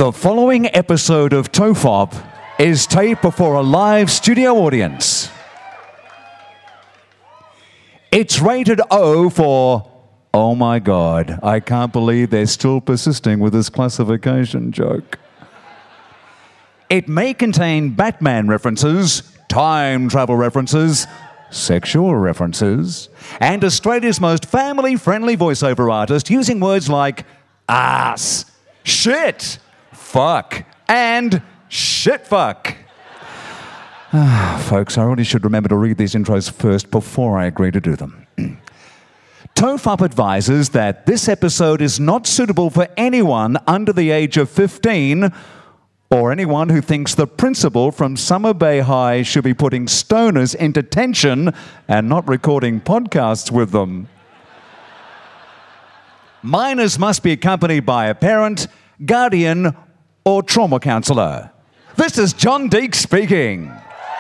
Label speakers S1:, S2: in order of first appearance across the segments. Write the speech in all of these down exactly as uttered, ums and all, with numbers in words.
S1: The following episode of T O F O P is taped before a live studio audience. It's rated O for, oh my God, I can't believe they're still persisting with this classification joke. It may contain Batman references, time travel references, sexual references, and Australia's most family-friendly voiceover artist using words like ass, shit, fuck, and shitfuck. Folks, I really should remember to read these intros first before I agree to do them. T O F O P advises that this episode is not suitable for anyone under the age of fifteen or anyone who thinks the principal from Summer Bay High should be putting stoners in detention and not recording podcasts with them. Minors must be accompanied by a parent, guardian, or trauma counsellor. This is John Deeks speaking.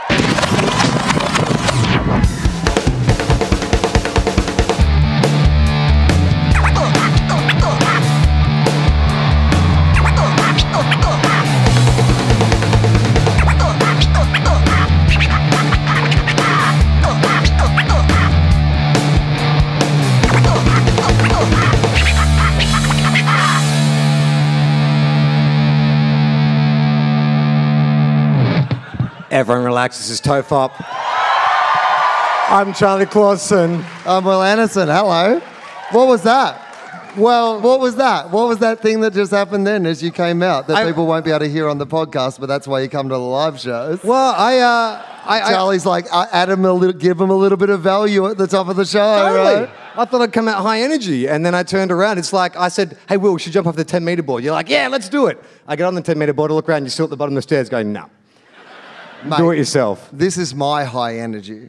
S2: Everyone relax, this is T O F O P. I'm Charlie Clausen.
S3: I'm Will Anderson, hello. What was that? Well, what was that? What was that thing that just happened then as you came out that I, people won't be able to hear on the podcast, but that's why you come to the live shows?
S2: Well, I... Uh, I
S3: Charlie's I, like, uh, add him a little, give him a little bit of value at the top of the show,
S2: totally.
S3: Right?
S2: I thought I'd come out high energy, and then I turned around. It's like, I said, hey, Will, we should jump off the ten metre board. You're like, yeah, let's do it. I get on the ten metre board, I look around, you're still at the bottom of the stairs going, no.
S3: Mate,
S2: do it yourself.
S3: This is my high energy.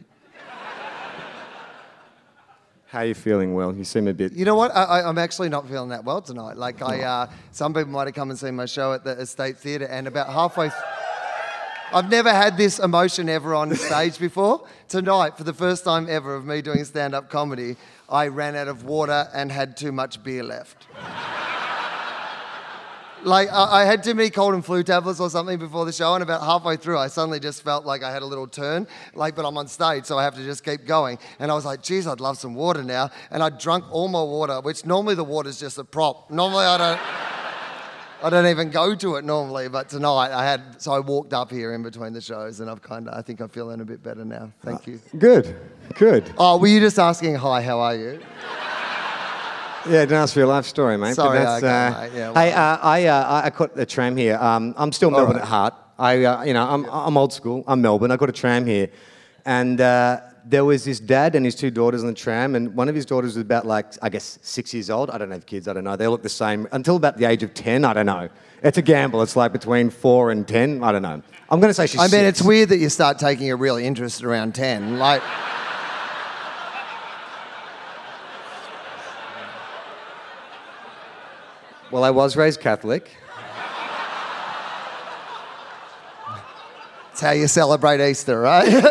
S2: How are you feeling, Will? You seem a bit...
S3: You know what? I, I, I'm actually not feeling that well tonight. Like, I, uh, some people might have come and seen my show at the Estate Theatre, and about halfway... Th- I've never had this emotion ever on stage before. Tonight, for the first time ever of me doing stand-up comedy, I ran out of water and had too much beer left. Like, I, I had too many cold and flu tablets or something before the show, and about halfway through, I suddenly just felt like I had a little turn, like, but I'm on stage, so I have to just keep going. And I was like, geez, I'd love some water now. And I drunk all my water, which normally the water's just a prop. Normally I don't, I don't even go to it normally, but tonight I had, so I walked up here in between the shows, and I've kind of, I think I'm feeling a bit better now. Thank you.
S2: Good, good.
S3: Oh, were you just asking, hi, how are you?
S2: Yeah, didn't ask for your life story, mate.
S3: Sorry,
S2: but that's,
S3: okay,
S2: uh,
S3: mate. Yeah, well.
S2: Hey, uh, I, uh, I caught the tram here. Um, I'm still Melbourne
S3: right.
S2: at heart. I, uh, you know, I'm, I'm old school. I'm Melbourne. I got a tram here, and uh, there was this dad and his two daughters on the tram, and one of his daughters was about like, I guess, six years old. I don't have kids. I don't know. They look the same until about the age of ten. I don't know. It's a gamble. It's like between four and ten. I don't know. I'm going to say she's.
S3: I mean,
S2: six.
S3: it's weird that you start taking a real interest around ten. Like.
S2: Well, I was raised Catholic.
S3: It's how you celebrate Easter, right?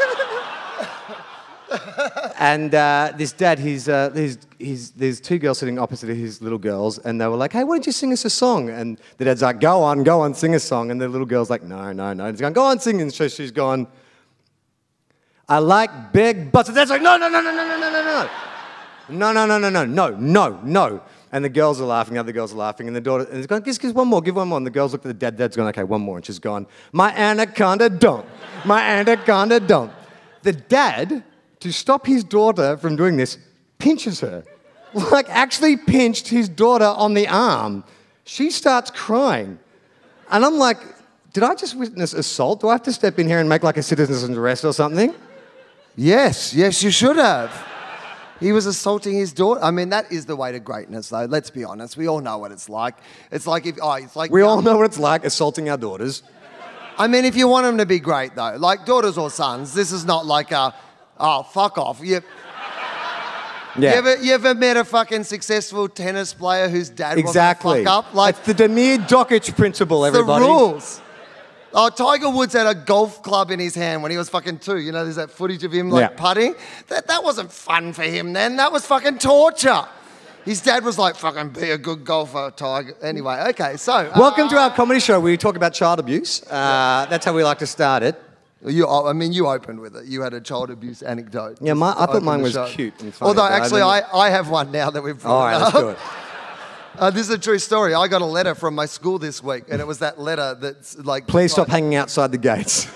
S2: And uh, this dad, he's, uh, he's, he's, there's two girls sitting opposite of his little girls, and they were like, hey, why don't you sing us a song? And the dad's like, go on, go on, sing a song. And the little girl's like, no, no, no. And he's going, go on, sing. And so she's gone, I like big butts. And the dad's like, no, no, no, no, no, no, no, no, no. No, no, no, no, no, no, no, no. And the girls are laughing, the other girls are laughing, and the daughter, and he's going, give, give one more, give one more. And the girls look at the dad, dad's going, okay, one more. And she's gone, my anaconda don't, my anaconda don't. The dad, to stop his daughter from doing this, pinches her. Like, actually pinched his daughter on the arm. She starts crying. And I'm like, did I just witness assault? Do I have to step in here and make like a citizen's arrest or something?
S3: Yes, yes, you should have. He was assaulting his daughter. I mean, that is the way to greatness, though. Let's be honest. We all know what it's like. It's like if, oh, it's like...
S2: We all know what it's like, assaulting our daughters.
S3: I mean, if you want them to be great, though, like daughters or sons, this is not like a, oh, fuck off. You,
S2: yeah.
S3: you, ever, you ever met a fucking successful tennis player whose dad
S2: exactly.
S3: wasn't a fuck up? Like,
S2: it's the Demir Dokic principle, everybody.
S3: The rules. Oh, Tiger Woods had a golf club in his hand when he was fucking two. You know, there's that footage of him, like,
S2: yeah.
S3: putting. That, that wasn't fun for him then. That was fucking torture. His dad was like, fucking be a good golfer, Tiger. Anyway, okay, so.
S2: Welcome
S3: uh,
S2: to our comedy show where we talk about child abuse. Uh, that's how we like to start it.
S3: You, I mean, you opened with it. You had a child abuse anecdote.
S2: Yeah, my, I thought mine was
S3: show.
S2: cute and funny.
S3: Although,
S2: but
S3: actually,
S2: I,
S3: I, I have one now that we've brought
S2: All right,
S3: it
S2: let's
S3: up.
S2: do it.
S3: Uh, this is a true story. I got a letter from my school this week, and it was that letter that's like...
S2: Please stop hanging outside the gates.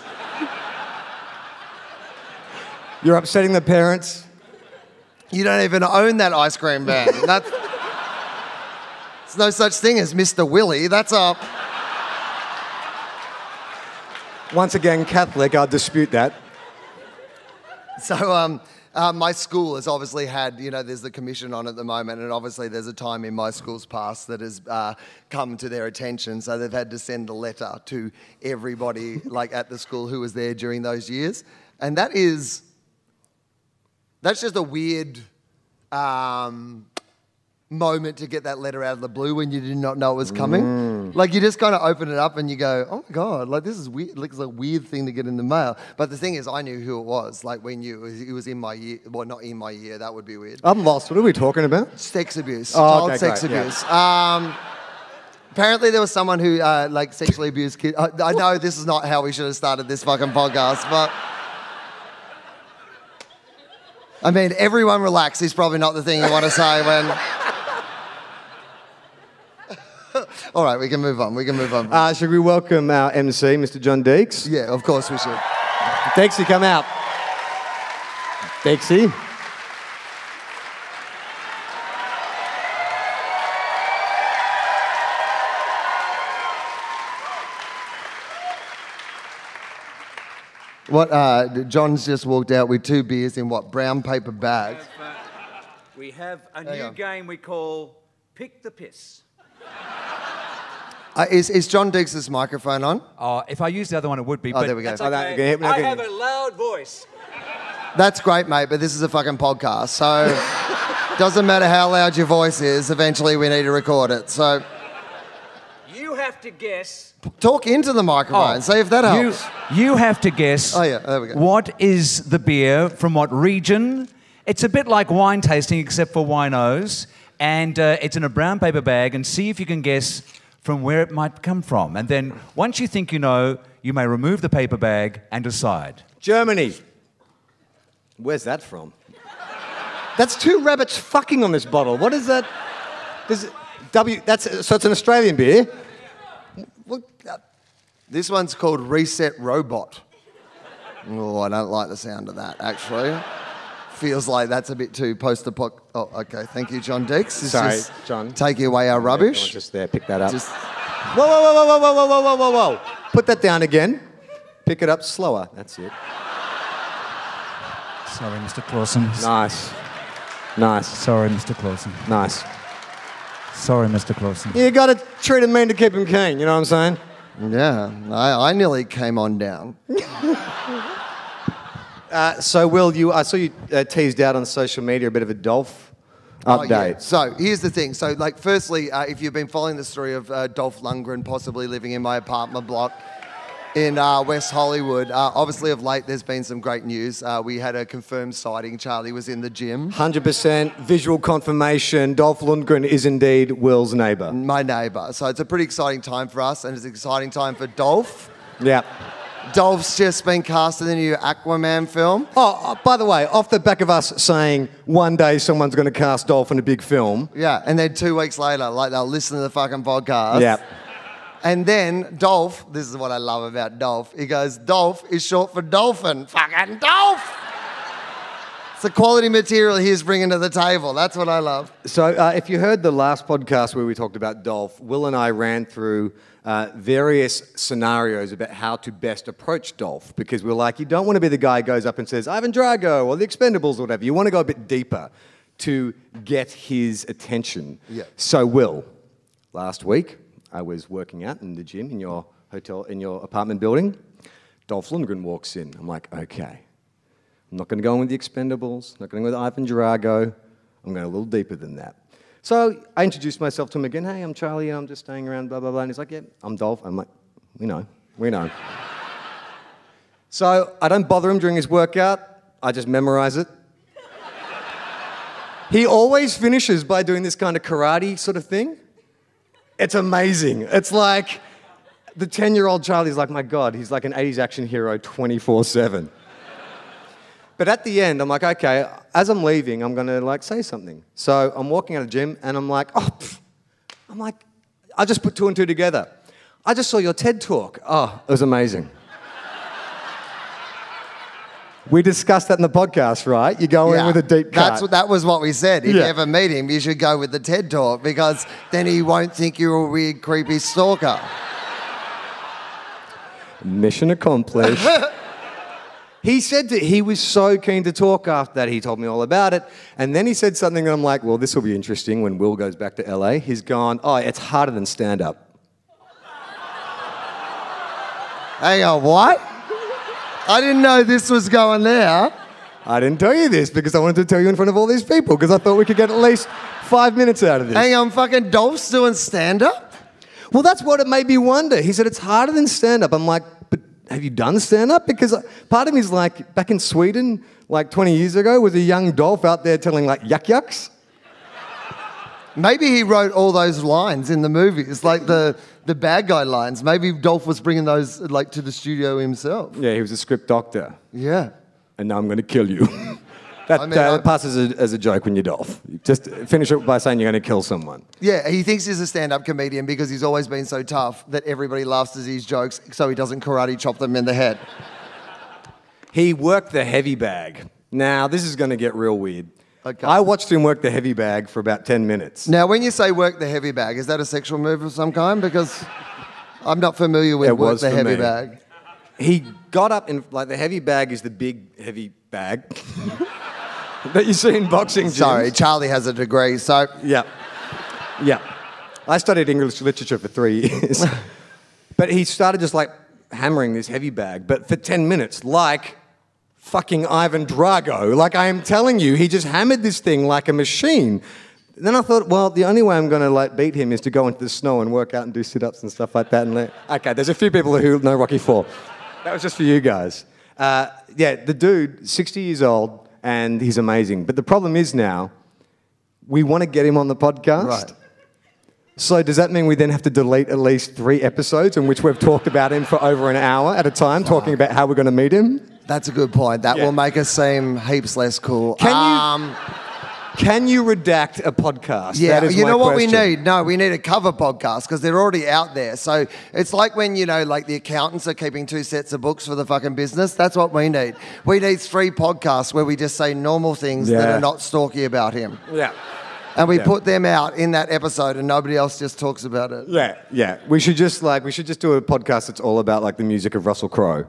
S2: You're upsetting the parents.
S3: You don't even own that ice cream van. That's... There's no such thing as Mister Willie. That's a...
S2: Once again, Catholic, I'll dispute that.
S3: So um, uh, my school has obviously had, you know, there's the commission on at the moment, and obviously there's a time in my school's past that has uh, come to their attention, so they've had to send a letter to everybody like at the school who was there during those years. And that is, that's just a weird um, moment to get that letter out of the blue when you did not know it was coming. Mm. Like you just kind of open it up and you go, oh my God, like this is weird. Like, it's a weird thing to get in the mail. But the thing is, I knew who it was. Like we knew it was, it was in my year. Well, not in my year. That would be weird.
S2: I'm lost. What are we talking about?
S3: Sex abuse.
S2: Oh,
S3: Child
S2: okay,
S3: sex
S2: great,
S3: abuse. Yeah. Um, apparently there was someone who uh, like sexually abused kids. I, I know this is not how we should have started this fucking podcast, but... I mean, everyone relax is probably not the thing you want to say when... All right, we can move on. We can move on.
S2: Uh, should we welcome our M C, Mister John Deeks?
S3: Yeah, of course we should.
S2: Deeksy, come out. Deeksy.
S3: What? Uh, John's just walked out with two beers in what? Brown paper bags.
S1: We have, uh, we have a
S3: Hang
S1: new
S3: on.
S1: game we call Pick the Piss.
S3: Uh, is, is John Deeks' microphone on?
S1: Oh, if I used the other one, it would be.
S3: Oh,
S1: but
S3: there we go.
S1: That's
S2: Oh, that-
S1: okay.
S2: okay, now
S1: I
S2: can-
S1: have a loud voice.
S3: That's great, mate, but this is a fucking podcast, so doesn't matter how loud your voice is, eventually we need to record it. So
S1: You have to guess.
S3: talk into the microphone,
S1: Oh,
S3: see if that
S1: You,
S3: helps.
S1: you have to guess.
S3: Oh, yeah, there we go.
S1: What is the beer from what region? It's a bit like wine tasting, except for winos, and uh, it's in a brown paper bag. And see if you can guess from where it might come from. And then once you think you know, you may remove the paper bag and decide.
S2: Germany. Where's that from? That's two rabbits fucking on this bottle. What is that? Does it, W. That's so it's an Australian beer.
S3: What? This one's called Reset Robot. Oh, I don't like the sound of that, actually. Feels like that's a bit too post-apoc... Oh, okay. Thank you, John Deeks. It's
S2: Sorry,
S3: just
S2: John.
S3: Taking away our
S2: Come on,
S3: rubbish.
S2: just there. Pick that up.
S3: Just...
S2: Whoa, whoa, whoa, whoa, whoa, whoa, whoa, whoa, whoa, whoa! Put that down again. Pick it up slower. That's it.
S1: Sorry, Mister Clausen.
S2: Nice. Nice.
S1: Sorry, Mister Clausen.
S2: Nice.
S1: Sorry, Mister Clausen.
S2: You got to treat him mean to keep him keen. You know what I'm saying?
S3: Yeah, I, I nearly came on down.
S2: Uh, so, Will, you I saw you uh, teased out on social media a bit of a Dolph
S3: Oh,
S2: update.
S3: yeah. So here's the thing. So, like, firstly, uh, if you've been following the story of uh, Dolph Lundgren possibly living in my apartment block in uh, West Hollywood, uh, obviously of late there's been some great news. Uh, we had a confirmed sighting. Charlie was in the gym.
S2: one hundred percent visual confirmation. Dolph Lundgren is indeed Will's neighbour.
S3: My neighbour. So it's a pretty exciting time for us, and it's an exciting time for Dolph.
S2: Yeah.
S3: Dolph's just been cast in the new Aquaman film.
S2: Oh, uh, by the way, off the back of us saying one day someone's going to cast Dolph in a big film.
S3: Yeah, and then two weeks later, like, they'll listen to the fucking podcast.
S2: Yeah.
S3: And then Dolph, this is what I love about Dolph, he goes, Dolph is short for dolphin. Fucking Dolph! It's the quality material he's bringing to the table. That's what I love.
S2: So uh, if you heard the last podcast where we talked about Dolph, Will and I ran through uh, various scenarios about how to best approach Dolph, because we're like, you don't want to be the guy who goes up and says, Ivan Drago or the Expendables or whatever. You want to go a bit deeper to get his attention.
S3: Yeah.
S2: So Will, last week I was working out in the gym in your hotel, in your apartment building. Dolph Lundgren walks in. I'm like, okay. I'm not going to go in with the Expendables, not going to go with Ivan Drago. I'm going a little deeper than that. So I introduced myself to him again. Hey, I'm Charlie, I'm just staying around, blah, blah, blah. And he's like, yeah, I'm Dolph. I'm like, we know, we know. So I don't bother him during his workout. I just memorize it. He always finishes by doing this kind of karate sort of thing. It's amazing. It's like the ten-year-old child is like, my God, he's like an eighties action hero twenty-four seven. But at the end, I'm like, okay, as I'm leaving, I'm going to like say something. So I'm walking out of the gym and I'm like, oh, pff. I'm like, I just put two and two together. I just saw your TED Talk. Oh, it was amazing. We discussed that in the podcast, right? You go
S3: Yeah,
S2: in with a deep cut.
S3: That's what, that was what we said. If
S2: Yeah.
S3: you ever meet him, you should go with the TED Talk because then he won't think you're a weird, creepy stalker.
S2: Mission accomplished. He said that he was so keen to talk after that. He told me all about it. And then he said something and I'm like, well, this will be interesting when Will goes back to L A. He's gone, oh, it's harder than stand-up.
S3: Hang on, what? I didn't know this was going there.
S2: I didn't tell you this because I wanted to tell you in front of all these people because I thought we could get at least five minutes out of this.
S3: Hang on, fucking Dolph's doing stand-up?
S2: Well, that's what it made me wonder. He said it's harder than stand-up. I'm like, but have you done stand-up? Because part of me is like, back in Sweden, like twenty years ago, was a young Dolph out there telling like yuck yucks.
S3: Maybe he wrote all those lines in the movies, like the, the bad guy lines. Maybe Dolph was bringing those like to the studio himself.
S2: Yeah, he was a script doctor.
S3: Yeah.
S2: And now I'm going to kill you. that
S3: I mean,
S2: uh,
S3: I-
S2: passes as a, as a joke when you're Dolph. Just finish it by saying you're going to kill someone.
S3: Yeah, he thinks he's a stand-up comedian because he's always been so tough that everybody laughs at his jokes so he doesn't karate chop them in the head.
S2: He worked the heavy bag. Now, this is going to get real weird.
S3: Okay.
S2: I watched him work the heavy bag for about ten minutes.
S3: Now, when you say work the heavy bag, is that a sexual move of some kind? Because I'm not familiar with
S2: It
S3: work
S2: was
S3: the
S2: for
S3: heavy
S2: me.
S3: bag.
S2: He got up and, like, the heavy bag is the big, heavy bag that you see in boxing gyms.
S3: Sorry, Charlie has a degree, so...
S2: Yeah. Yeah. I studied English literature for three years. But he started just, like, hammering this heavy bag, but for ten minutes, like fucking Ivan Drago. Like, I am telling you, he just hammered this thing like a machine. Then I thought, well, the only way I'm going to like beat him is to go into the snow and work out and do sit-ups and stuff like that. And let... Okay, there's a few people who know Rocky Four. That was just for you guys. Uh, yeah, the dude, sixty years old, and he's amazing. But the problem is now, we want to get him on the podcast.
S3: Right.
S2: So does that mean we then have to delete at least three episodes in which we've talked about him for over an hour at a time, talking about how we're going to meet him?
S3: That's a good point. That
S2: Yeah.
S3: will make us seem heaps less cool.
S2: Can you-
S3: um,
S2: Can you redact a podcast?
S3: Yeah,
S2: That is
S3: you
S2: my
S3: know what
S2: question.
S3: we need? No, we need a cover podcast because they're already out there. So it's like when, you know, like the accountants are keeping two sets of books for the fucking business. That's what we need. We need three podcasts where we just say normal things that
S2: Yeah.
S3: are not stalky about him.
S2: Yeah.
S3: And we
S2: Yeah.
S3: put them out in that episode and nobody else just talks about it.
S2: Yeah, yeah. We should just like we should just do a podcast that's all about like the music of Russell Crowe.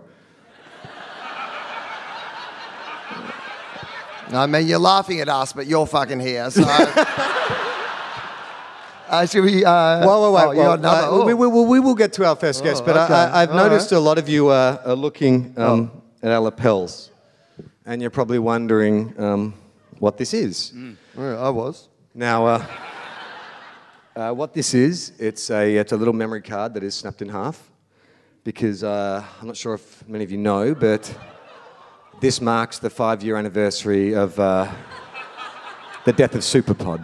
S3: I mean, you're laughing at us, but you're fucking here, so... uh, should we... Uh,
S2: Whoa, whoa, wait.
S3: oh, you got another...
S2: uh,
S3: oh.
S2: we, we, we, we will get to our first guest,
S3: Oh,
S2: but
S3: okay.
S2: I, I, I've
S3: All
S2: noticed
S3: right.
S2: a lot of you uh, are looking um,
S3: Oh.
S2: at our lapels, and you're probably wondering um, what this is.
S3: Yeah, I was.
S2: Now, uh, uh, what this is, it's a, it's a little memory card that is snapped in half, because uh, I'm not sure if many of you know, but this marks the five-year anniversary of uh, the death of Superpod.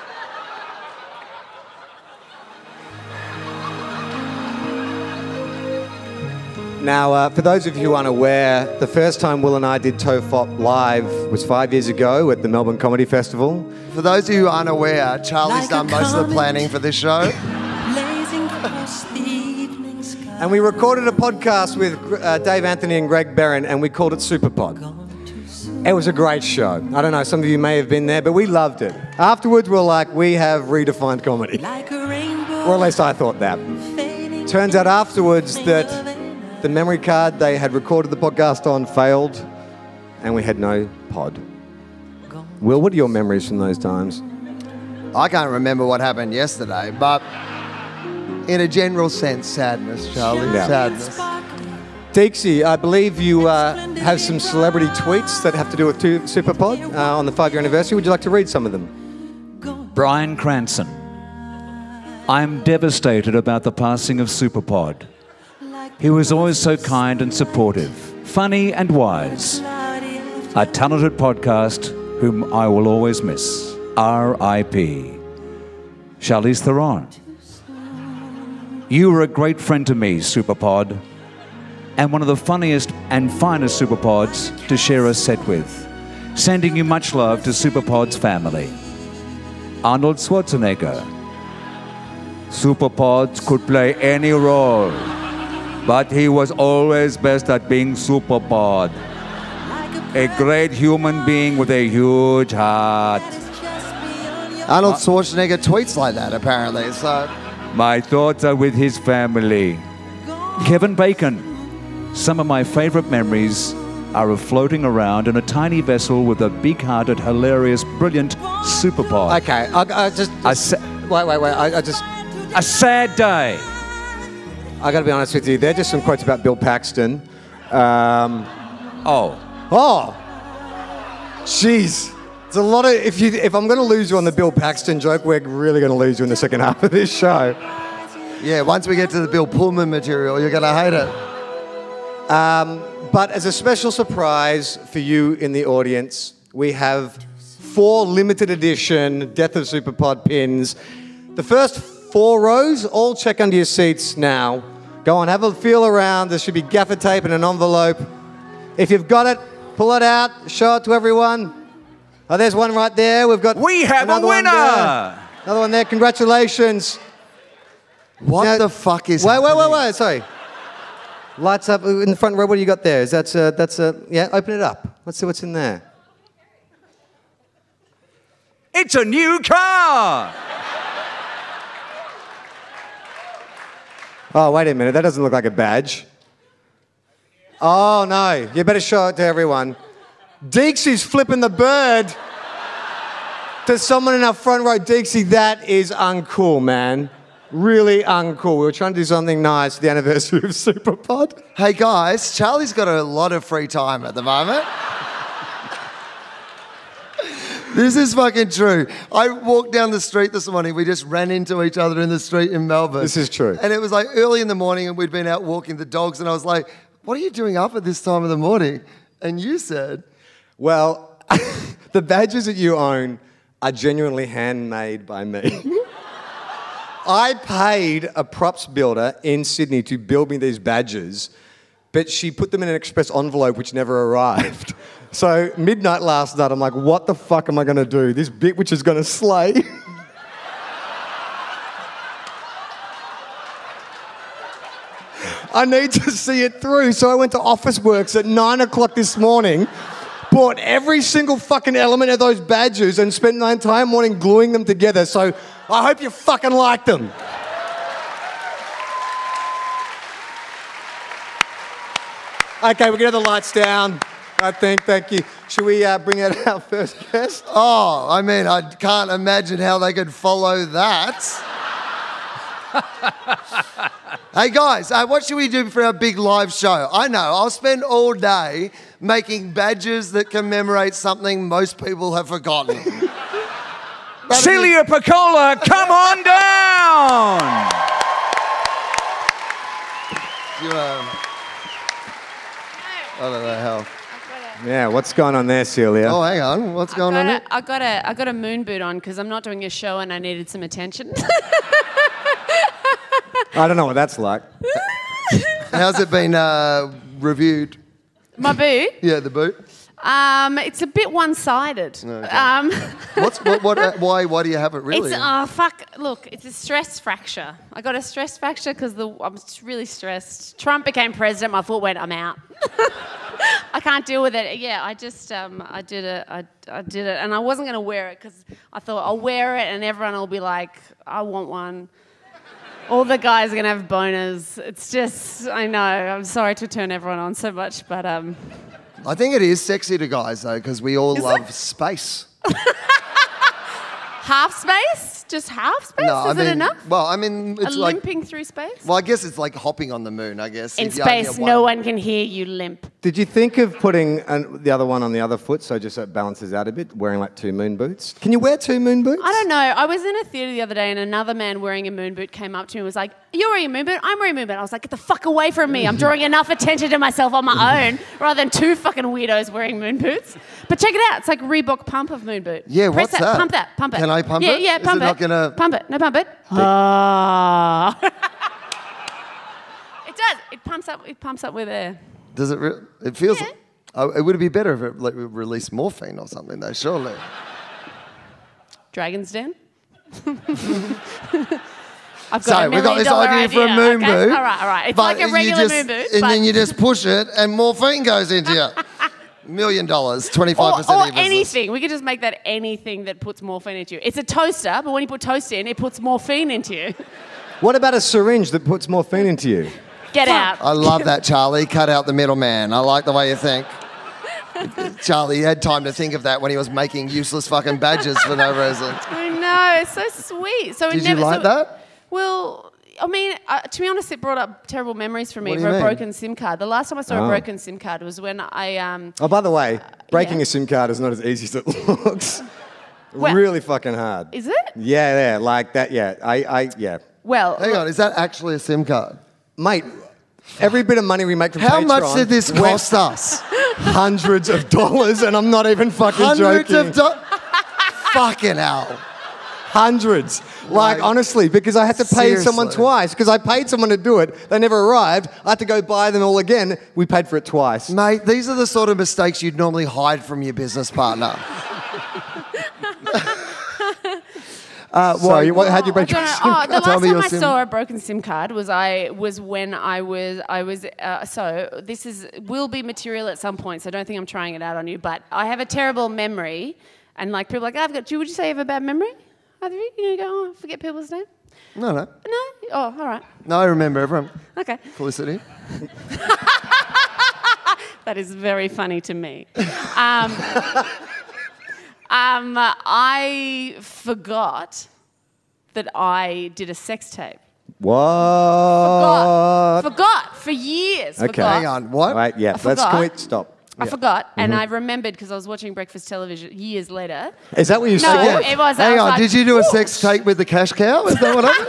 S2: Now, uh, for those of you who aren't aware, the first time Will and I did T O F O P live was five years ago at the Melbourne Comedy Festival.
S3: For those of you who aren't aware, Charlie's
S4: Like a
S3: done most of the
S4: comet.
S3: planning for this show.
S4: Blazing across the evening sky.
S2: And we recorded a podcast with uh, Dave Anthony and Greg Barron, and we called it Superpod. It was a great show. I don't know, some of you may have been there, but we loved it. Afterwards, we're like, we have redefined comedy.
S4: Like a rainbow.
S2: Or at least I thought that.
S4: fading
S2: Turns out afterwards that the memory card they had recorded the podcast on failed, and we had no pod. Will, what are your memories from those times?
S3: I can't remember what happened yesterday, but in a general sense, sadness, Charlie.
S2: Yeah.
S3: Sadness.
S2: Deeksy, I believe you uh, have some celebrity tweets that have to do with two Superpod uh, on the five-year anniversary. Would you like to read some of them?
S1: Brian Cranston. I'm devastated about the passing of Superpod. He was always so kind and supportive, funny and wise. A talented podcast whom I will always miss. R I P Charlize Theron. You were a great friend to me, Superpod, and one of the funniest and finest Superpods to share a set with. Sending you much love to Superpod's family. Arnold Schwarzenegger. Superpods could play any role, but he was always best at being Superpod. A great human being with a huge heart.
S3: Arnold Schwarzenegger tweets like that, apparently. So
S1: My thoughts are with his family. Kevin Bacon. Some of my favorite memories are of floating around in a tiny vessel with a big-hearted, hilarious, brilliant Superpod.
S2: Okay, I, I just,
S1: A, sa-
S2: wait, wait, wait. I, I just,
S1: a sad day.
S2: I got to be honest with you. They're just some quotes about Bill Paxton. Um,
S1: Oh.
S2: oh, jeez. It's a lot of. If you, if I'm going to lose you on the Bill Paxton joke, we're really going to lose you in the second half of this show.
S3: yeah, once we get to the Bill Pullman material, you're going to hate it.
S2: Um, but as a special surprise for you in the audience, we have four limited edition Death of Superpod pins. The first four rows, all check under your seats now. Go on, have a feel around. There should be gaffer tape and an envelope. If you've got it, pull it out, show it to everyone. Oh, there's one right there. We've got
S1: We have
S2: another
S1: a
S2: one
S1: winner!
S2: there. Another one there. Congratulations.
S3: What
S2: Now-
S3: the fuck is
S2: Wait, wait,
S3: happening?
S2: wait, wait. Sorry. Lights up in the front row. What do you got there? Is that uh, that's uh, yeah? Open it up. Let's see what's in there.
S1: It's a new car!
S2: Oh, wait a minute. That doesn't look like a badge. Oh no! You better show it to everyone. Deeks is flipping the bird to someone in our front row. Deeksy, that is uncool, man. Really uncool. We were trying to do something nice for the anniversary of Superpod.
S3: Hey guys, Charlie's got a lot of free time at the moment. This is fucking true. I walked down the street this morning. We just ran into each other in the street in Melbourne.
S2: This is true.
S3: And it was like early in the morning and we'd been out walking the dogs and I was like, what are you doing up at this time of the morning? And you said...
S2: Well, the badges that you own are genuinely handmade by me. I paid a props builder in Sydney to build me these badges, but she put them in an express envelope which never arrived. So midnight last night, I'm like, what the fuck am I going to do? This bit which is going to slay. I need to see it through. So I went to Officeworks at nine o'clock this morning, bought every single fucking element of those badges and spent my entire morning gluing them together. So I hope you fucking like them. Okay, we're going to have the lights down, I think. Thank you. Should we uh, bring out our first guest?
S3: Oh, I mean, I can't imagine how they could follow that. Hey guys, uh, what should we do for our big live show? I know, I'll spend all day making badges that commemorate something most people have forgotten.
S1: Celia Pacquola, come on down!
S3: You, um, I don't know how.
S2: Yeah, what's going on there, Celia?
S3: Oh, hang on, what's going on
S5: I
S3: there?
S5: got, a, I got a I got a moon boot on because I'm not doing a show and I needed some attention.
S2: I don't know what that's like.
S3: How's it been uh, reviewed?
S5: My boot.
S3: Yeah, the boot.
S5: Um, it's a bit one-sided.
S3: Okay.
S5: Um,
S3: What's what? What? Uh, why? Why do you have it? Really?
S5: It's oh fuck! Look, it's a stress fracture. I got a stress fracture because the I'm really stressed. Trump became president. My foot went. I'm out. I can't deal with it. Yeah, I just um, I did it. I, I did it, and I wasn't going to wear it because I thought I'll wear it, and everyone will be like, I want one. All the guys are going to have boners. It's just, I know. I'm sorry to turn everyone on so much, but um.
S3: I think it is sexy to guys though, because we all
S5: Is
S3: love
S5: it?
S3: space.
S5: Half space? Just half space?
S3: No,
S5: Is
S3: I mean,
S5: it enough?
S3: well, I mean, it's
S5: A
S3: like.
S5: limping through space?
S3: Well, I guess it's like hopping on the moon. I guess
S5: In
S3: if you only
S5: space,
S3: have
S5: no one can hear you limp.
S2: Did you think of putting an, the other one on the other foot so just so it balances out a bit, wearing like two moon boots? Can you wear two moon boots?
S5: I don't know. I was in a theatre the other day and another man wearing a moon boot came up to me and was like, you're wearing a moon boot, I'm wearing a moon boot. I was like, get the fuck away from me. I'm drawing enough attention to myself on my own rather than two fucking weirdos wearing moon boots. But check it out. It's like Reebok pump of moon boot.
S3: Yeah,
S5: Press
S3: what's that?
S5: Pump that. Pump it.
S3: Can I pump
S5: yeah,
S3: it?
S5: Yeah, yeah, pump
S3: Is it
S5: it.
S3: not gonna-
S5: Pump it. No, pump it. Ah. It does. It pumps up. It pumps up with air.
S3: Does it? Re- it feels.
S5: Yeah.
S3: Oh, it would be better if it like, released morphine or something, though. Surely.
S5: Dragon's Den. I've got
S3: So
S5: a
S3: we got this
S5: million-dollar
S3: idea for a moon
S5: okay?
S3: boot.
S5: All right, all right. It's
S3: but
S5: like a
S3: you
S5: regular
S3: just-
S5: moon boot.
S3: And
S5: but
S3: then you just push it, and morphine goes into you. Million dollars, twenty-five
S5: or,
S3: percent
S5: or
S3: of your business.
S5: anything. We could just make that anything that puts morphine into you. It's a toaster, but when you put toast in, it puts morphine into you.
S2: What about a syringe that puts morphine into you?
S5: Get out.
S3: I love that, Charlie. Cut out the middleman. I like the way you think. Charlie had time to think of that when he was making useless fucking badges for no reason.
S5: I know. It's so sweet. So it
S3: Did
S5: never,
S3: you like
S5: so,
S3: that?
S5: Well, I mean, uh, to be honest, it brought up terrible memories for me
S3: What do
S5: for
S3: you
S5: a
S3: mean?
S5: broken SIM card. The last time I saw
S2: Oh.
S5: a broken SIM card was when I. Um,
S2: Oh, by the way, breaking
S5: yeah.
S2: a SIM card is not as easy as it looks.
S5: Well-
S2: really fucking hard.
S5: is it?
S2: Yeah, yeah, like that. Yeah, I, I, yeah,
S5: Well,
S3: Hang on, is that actually a SIM card?
S2: mate. Every bit of money we make from
S3: How
S2: Patreon
S3: much did this
S2: went
S3: cost us?
S2: hundreds of dollars, and I'm not even fucking
S3: Hundreds
S2: joking.
S3: of dollars. Fucking hell.
S2: Hundreds. Like,
S3: Like,
S2: honestly, because I had to pay someone
S3: seriously.
S2: twice. Because I paid someone to do it. They never arrived. I had to go buy them all again. We paid for it twice.
S3: Mate, these are the sort of mistakes you'd normally hide from your business partner. uh,
S2: So, you, what, how'd you break
S5: I
S2: your
S5: don't know.
S2: SIM
S5: Oh,
S2: card?
S5: the
S3: Tell
S5: last
S3: me
S5: time
S3: your
S5: I
S3: SIM-
S5: saw a broken SIM card was I was when I was I was uh, so this is will be material at some point. So I don't think I'm trying it out on you. But I have a terrible memory, and like people are like, oh, I've got. Would you say you have a bad memory? Either of you? You go, oh, forget people's name?
S3: No, no.
S5: No. Oh, all right.
S3: No, I remember everyone.
S5: Okay.
S3: Felicity.
S5: That is very funny to me. Um, um, I forgot that I did a sex tape.
S2: What?
S5: Forgot. Forgot for years.
S2: Okay.
S5: Forgot.
S3: Hang on, what?
S2: Right, yeah.
S5: I
S2: Let's
S5: forgot.
S2: can we stop.
S5: I
S2: Yeah.
S5: forgot, and I remembered because I was watching breakfast television years later.
S2: Is that what you
S5: No,
S2: said?
S5: it was. I
S3: Hang
S5: was
S3: on,
S5: like,
S3: did you do a
S5: "Woo."
S3: sex tape with the cash cow? Is that what happened?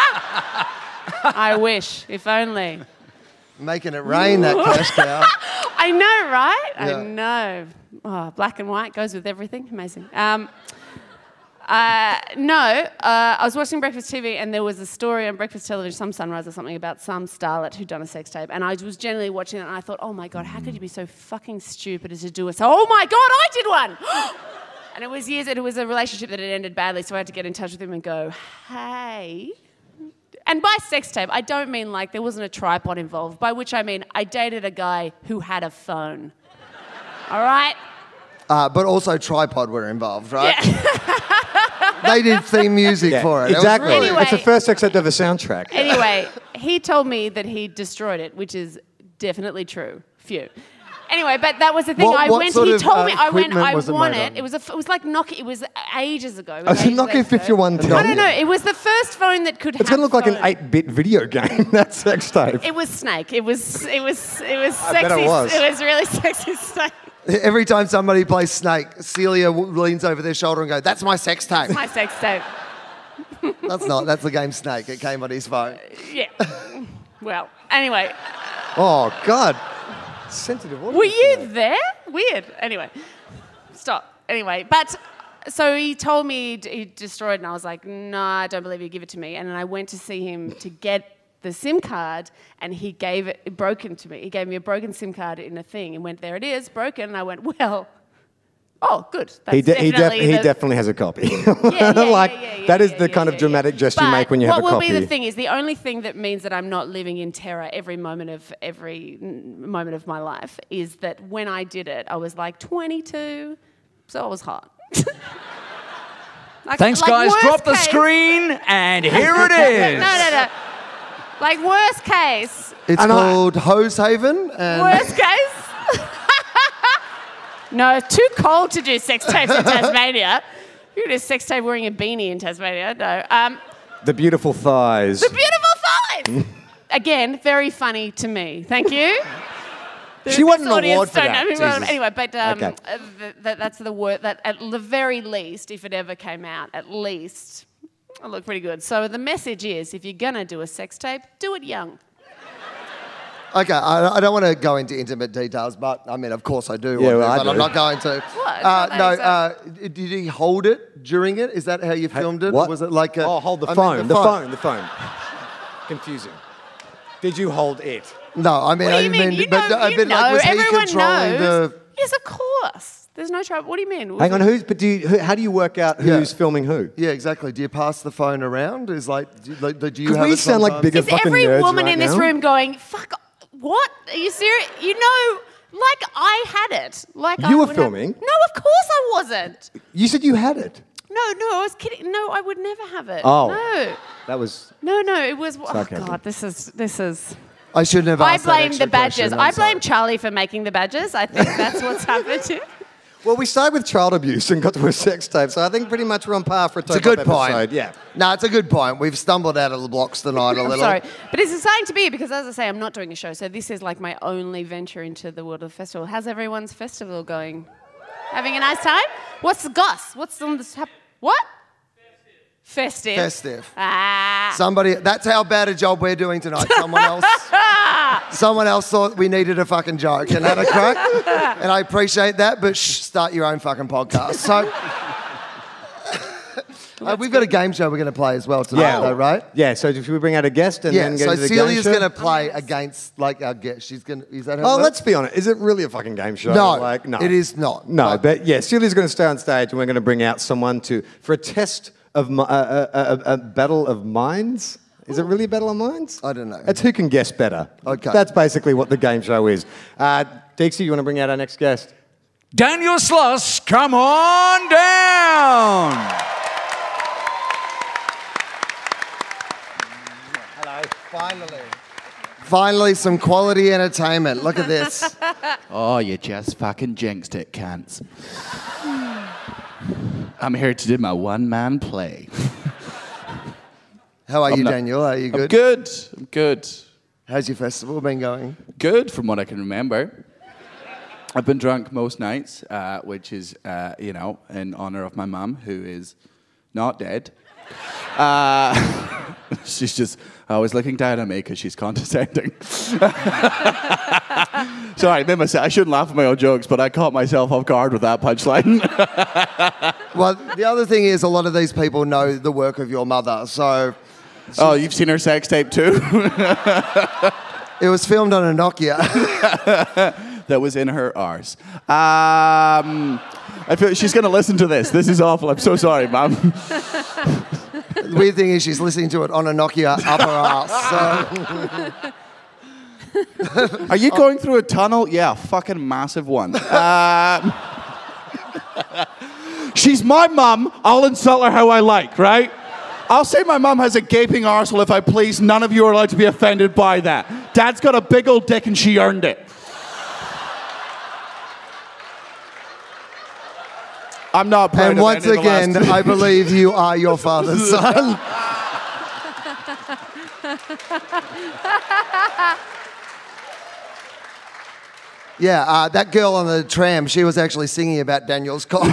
S5: I wish, if only.
S3: Making it rain, that cash cow.
S5: I know, right?
S3: Yeah.
S5: I know. Oh, black and white goes with everything. Amazing. Um, uh, no, uh, I was watching breakfast T V and there was a story on breakfast television, some Sunrise or something, about some starlet who'd done a sex tape. And I was generally watching it and I thought, oh my God, how could you be so fucking stupid as to do it? So, oh my God, I did one! And it was years, it was a relationship that had ended badly, so I had to get in touch with him and go, hey... And by sex tape, I don't mean like there wasn't a tripod involved, by which I mean I dated a guy who had a phone. All right?
S3: Uh, but also tripod were involved, right?
S5: Yeah.
S3: They did theme music
S2: Yeah,
S3: for it. It was
S2: exactly.
S3: really-
S5: Anyway.
S2: It's the first excerpt of a soundtrack.
S5: Anyway, he told me that he destroyed it, which is definitely true. Phew. Anyway, but that was the thing.
S3: What-
S5: I
S3: what
S5: went.
S3: sort
S5: He
S3: of,
S5: told
S3: uh,
S5: me. I went.
S3: equipment
S5: I
S3: was it
S5: want
S3: made
S5: it.
S3: on?
S5: It was a. It was like Nokia. It was ages ago. It
S2: Oh,
S5: was
S2: it's a
S5: ages
S2: Nokia
S5: ago.
S2: fifty-one ten.
S5: No, no, no. It was the first phone that could.
S2: It's
S5: have
S2: going to look like an
S5: phone.
S2: eight-bit video game, that sex tape.
S5: It was Snake. It was. It was. It was
S2: I
S5: sexy.
S2: bet it was.
S5: It was really sexy Snake.
S3: Every time somebody plays Snake, Celia w- leans over their shoulder and goes, "That's my sex tape."
S5: My sex tape.
S3: That's not. That's the game Snake. It came on his phone.
S5: Yeah. Well. Anyway,
S2: Oh, God. Sensitive audience.
S5: were you
S2: today.
S5: there? Weird. Anyway, stop. Anyway, but. So he told me he'd- he destroyed, and I was like, "No, I don't believe you. Give it to me." And then I went to see him to get the SIM card, and he gave it broken to me. He gave me a broken SIM card in a thing, and went, "There it is, broken." And I went, "Well, oh, good." That's
S2: He, de- he, def-
S5: definitely
S2: he
S5: the-
S2: definitely has a copy.
S5: Yeah, yeah, yeah,
S2: like,
S5: yeah, yeah,
S2: that is
S5: yeah,
S2: the
S5: yeah,
S2: kind
S5: yeah,
S2: of dramatic
S5: yeah.
S2: gesture you
S5: But
S2: make when you have a
S5: what
S2: copy.
S5: will be the thing is the only thing that means that I'm not living in terror every moment of every n- moment of my life is that when I did it, I was like twenty-two, so I was hot. Like-
S1: Thanks,
S5: like
S1: guys.
S5: worst
S1: Drop the
S5: case-
S1: screen, and here it is.
S5: No, no, no. Like worst case,
S3: It's
S2: And I-
S3: called Hose Haven. And
S5: worst case. No, it's too cold to do sex tapes in Tasmania. You can do a sex tape wearing a beanie in Tasmania. No. Um,
S2: The beautiful thighs.
S5: The beautiful thighs. Again, very funny to me. Thank you. The-
S2: She won
S5: this
S2: an
S5: audience
S2: award for
S5: don't
S2: that.
S5: know me well.
S2: Jesus.
S5: Anyway, but um,
S2: Okay.
S5: uh, th- th- that's the word that at the very least, if it ever came out, at least I look pretty good. So the message is, if you're gonna do a sex tape, do it young.
S3: Okay, I, I don't want to go into intimate details, but I mean, of course I do.
S2: Yeah,
S3: want
S2: well,
S3: to,
S2: I
S3: but
S2: do.
S3: I'm not going to.
S5: What?
S3: Uh,
S5: What
S3: no,
S5: is that?
S3: uh, did he hold it during it? Is that how you filmed it?
S2: What?
S3: Was it like a...
S2: Oh, hold the
S3: I mean,
S2: phone. the, phone. The phone. Confusing. Did you hold it?
S3: No, I mean,
S5: What do
S3: I
S5: you mean?
S3: mean,
S5: You
S3: but
S5: know,
S3: I
S5: you
S3: mean,
S5: know.
S3: like, was he
S5: Everyone
S3: controlling
S5: knows.
S3: the...
S5: Yes, of course. There's no trouble. What do you mean? Was
S2: Hang on,
S5: it-
S2: who's? But do you, who, how do you work out who's
S3: Yeah.
S2: filming who?
S3: Yeah, exactly. Do you pass the phone around? Is like, do, like, do you
S2: Because
S3: have
S2: we
S3: it
S2: sound like
S3: sometimes?
S2: bigger
S5: Is
S2: fucking
S5: every
S2: nerds
S5: woman
S2: right
S5: in this
S2: now.
S5: room going, fuck, what? Are you serious? You know, like I had it. Like I
S2: You were
S5: would have-
S2: filming?
S5: No, of course I wasn't.
S2: You said you had it.
S5: No, no, I was kidding. No, I would never have it.
S2: Oh.
S5: No.
S2: That was.
S5: No, no, it was. Oh,
S2: Sarcasm.
S5: God, this is. This is.
S3: I shouldn't have
S5: I
S3: asked that
S5: blame
S3: extra
S5: the badges.
S3: question, I'm
S5: I
S3: sorry.
S5: blame Charlie for making the badges. I think that's what's happened to.
S2: Well, we started with child abuse and got to a sex tape, so I think pretty much we're on par for a
S3: It's a
S2: TOFOP
S3: good point.
S2: episode. Yeah.
S3: No, it's a good point. We've stumbled out of the blocks tonight a
S5: I'm
S3: little.
S5: sorry, but it's exciting to be here because, as I say, I'm not doing a show, so this is like my only venture into the world of the festival. How's everyone's festival going? Having a nice time? What's the goss? What's on the hap- what? Festive.
S3: Festive.
S5: Ah.
S3: Somebody, that's how bad a job we're doing tonight. Someone else, someone else thought we needed a fucking joke and had a crack, and I appreciate that. But shh, start your own fucking podcast. So uh, we've got a game show we're going to play as well tonight,
S2: Yeah.
S3: though, right?
S2: Yeah, so should we bring out a guest and
S3: Yeah.
S2: then get
S3: So
S2: into the
S3: Celia's
S2: game show?
S3: going to play against like our guest. She's going to. Is that how?
S2: Oh,
S3: it works?
S2: let's be honest. Is it really a fucking game show?
S3: No,
S2: like, no.
S3: it is not.
S2: No,
S3: But-
S2: but yeah, Celia's going to stay on stage and we're going to bring out someone to for a test of mi- uh, uh, a, a battle of minds. Is it really a battle of minds?
S3: I don't know.
S2: It's who can guess better.
S3: Okay.
S2: That's basically what the game show is. Uh, Deeks, you want to bring out our next guest?
S1: Daniel Sloss, come on down.
S3: Hello. Finally. Finally, some quality entertainment. Look at this.
S6: Oh, you just fucking jinxed it, cunts. I'm here to do my one-man play.
S3: How are
S6: I'm
S3: you,
S6: not-
S3: Daniel? Are you
S6: I'm
S3: good?
S6: good. I'm good.
S3: How's your festival been going?
S6: Good, from what I can remember. I've been drunk most nights, uh, which is, uh, you know, in honor of my mum, who is not dead. Uh, she's just always looking down at me because she's condescending. Sorry, I made myself, I shouldn't laugh at my own jokes, but I caught myself off guard with that punchline.
S3: Well, the other thing is a lot of these people know the work of your mother, so
S6: Oh, you've seen her sex tape too?
S3: it was filmed on a Nokia.
S6: That was in her arse. Um, I feel she's going to listen to this. This is awful. I'm so sorry, Mum.
S3: The weird thing is she's listening to it on a Nokia up her ass. So.
S6: Are you going through a tunnel? Yeah, fucking massive one. Um, she's my mum. I'll insult her how I like, right? I'll say my mum has a gaping arsehole if I please. None of you are allowed to be offended by that. Dad's got a big old dick and she earned it. I'm not proud
S3: And
S6: of
S3: once
S6: any of the
S3: again,
S6: last-
S3: I believe you are your father's son. Yeah, uh, that girl on the tram, she was actually singing about Daniel's cock.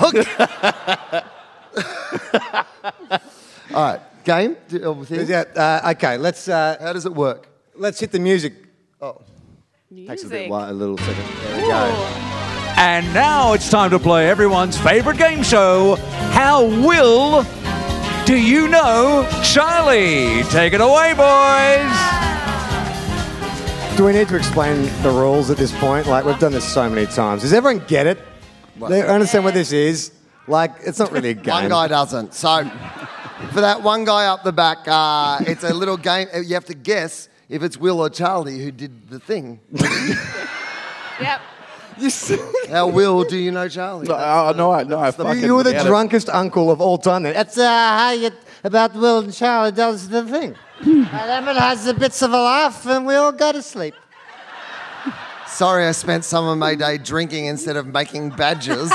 S3: All right, game? Do- uh, thing?
S2: Yeah, uh, okay, let's uh,
S3: How does it work?
S2: let's hit the music.
S3: Oh.
S2: Takes a, bit,
S5: Music.
S2: while- a little second. There we
S5: Ooh.
S2: go.
S1: And now it's time to play everyone's favorite game show, How Will Do You Know Charlie? Take it away, boys.
S2: Do we need to explain the rules at this point? Like, we've done this so many times. Does everyone get it? They understand what this is? Like, it's not really a game.
S3: One guy doesn't. So, for that one guy up the back, uh, it's a little game. You have to guess if it's Will or Charlie who did the thing.
S5: Yep.
S3: How Will do you know Charlie?
S6: No, I, no, I, no, I fucking
S2: You were the
S6: get it.
S2: drunkest uncle of all time. Then. That's uh, how you, about Will and Charlie does the thing. And Emmett has the bits of a laugh and we all go to sleep.
S3: Sorry, I spent some of my day drinking instead of making badges.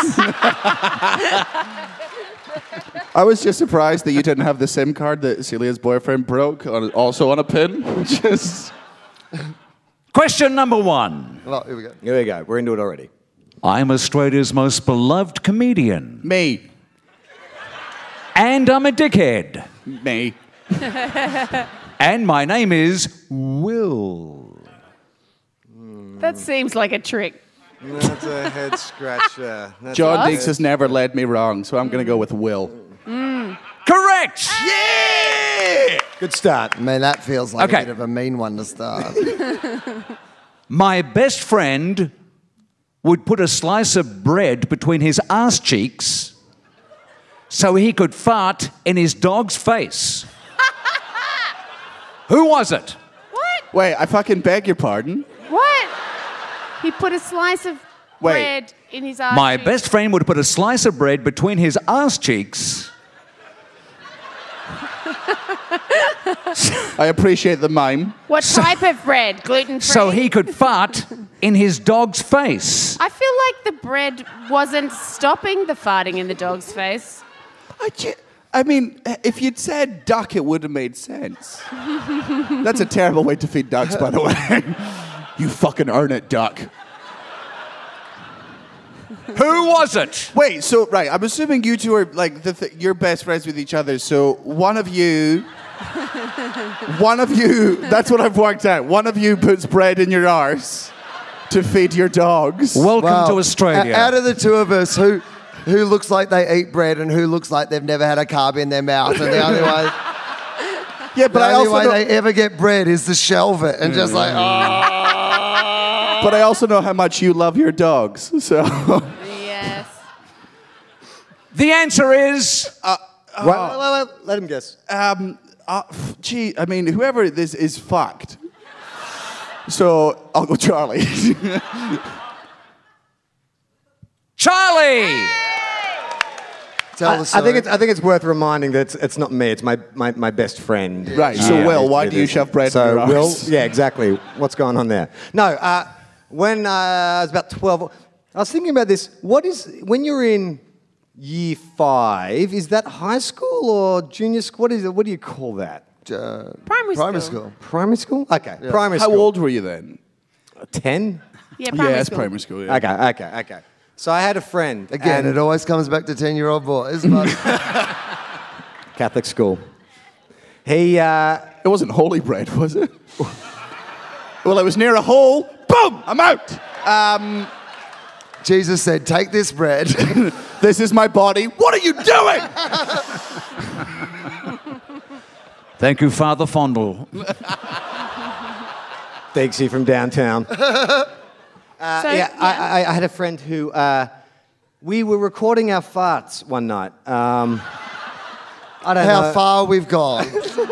S6: I was just surprised that you didn't have the SIM card that Celia's boyfriend broke, on, also on a pin. Just
S1: Question number one.
S3: Well, here we go.
S2: Here we go. We're into it already.
S1: I'm Australia's most beloved comedian.
S6: me,
S1: And I'm a dickhead.
S6: Me.
S1: And my name is Will.
S5: That seems like a trick.
S2: That's a head scratcher. That's
S6: John
S5: Sloss?
S6: Deeks has never led me wrong, so I'm going to go with Will.
S1: Correct!
S6: Yeah!
S2: good start.
S3: Man, that feels like
S1: Okay.
S3: a bit of a mean one to start.
S1: My best friend would put a slice of bread between his ass cheeks so he could fart in his dog's face. Who was it?
S5: What?
S6: Wait, I fucking beg your pardon.
S5: What? He put a slice of
S6: Wait.
S5: bread in his ass
S1: My
S5: cheek.
S1: best friend would put a slice of bread between his ass cheeks.
S6: I appreciate the mime.
S5: What type of bread? Gluten free?
S1: So he could fart in his dog's face.
S5: I feel like the bread wasn't stopping the farting in the dog's face.
S6: I, ju- I mean, if you'd said duck, it would have made sense. That's a terrible way to feed ducks, by the way. You fucking earn it, duck.
S1: Who was it?
S6: Wait, so, right, I'm assuming you two are, like, the th- you're best friends with each other, so one of you... one of you, that's what I've worked out, one of you puts bread in your arse to feed your dogs.
S1: Welcome
S3: Wow.
S1: to Australia.
S3: O- Out of the two of us, who who looks like they eat bread and who looks like they've never had a carb in their mouth, and the only way,
S6: yeah,
S3: the
S6: but I
S3: only
S6: also
S3: way
S6: know,
S3: they ever get bread is to shelve it and just like, oh.
S6: but I also know how much you love your dogs, so...
S5: Yes.
S1: The answer is...
S2: Wait, wait, wait, wait, let him guess.
S6: Um, uh, f- gee, I mean, whoever this is fucked. So I'll go Charlie.
S1: Charlie!
S3: Tell
S2: I,
S3: the
S2: I
S3: story.
S2: think it's I think it's worth reminding that it's, it's not me. It's my, my, my best friend.
S6: Right, so
S2: Yeah,
S6: Will,
S2: it-
S6: why
S2: it
S6: do you
S2: is.
S6: shove bread
S2: so
S6: in your
S2: Will,
S6: arse?
S2: yeah, exactly. What's going on there? No, uh, when uh, I was about twelve, I was thinking about this. What is when you're in year five? Is that high school or junior school? What is it? What do you call that?
S3: Uh,
S5: Primary
S3: primary
S5: school.
S3: school.
S2: Primary school? Okay, primary
S6: How
S2: school.
S6: old were you then?
S2: Ten.
S5: Yeah, primary
S6: yeah, it's
S5: school.
S6: primary school, yeah.
S2: Okay, okay, okay. So I had a friend.
S3: Again,
S2: and
S3: it always comes back to ten-year-old boys. But
S2: Catholic school. He. Uh,
S6: It wasn't holy bread, was it? Well, it was near a hole. Boom! I'm out. Um,
S3: Jesus said, take this bread.
S6: this is my body. What are you doing?
S1: Thank you, Father Fondle.
S2: Deeksy from downtown. Uh,
S5: So,
S2: yeah, I, I, I had a friend who uh, we were recording our farts one night. Um, I don't
S3: How
S2: know.
S3: far we've gone.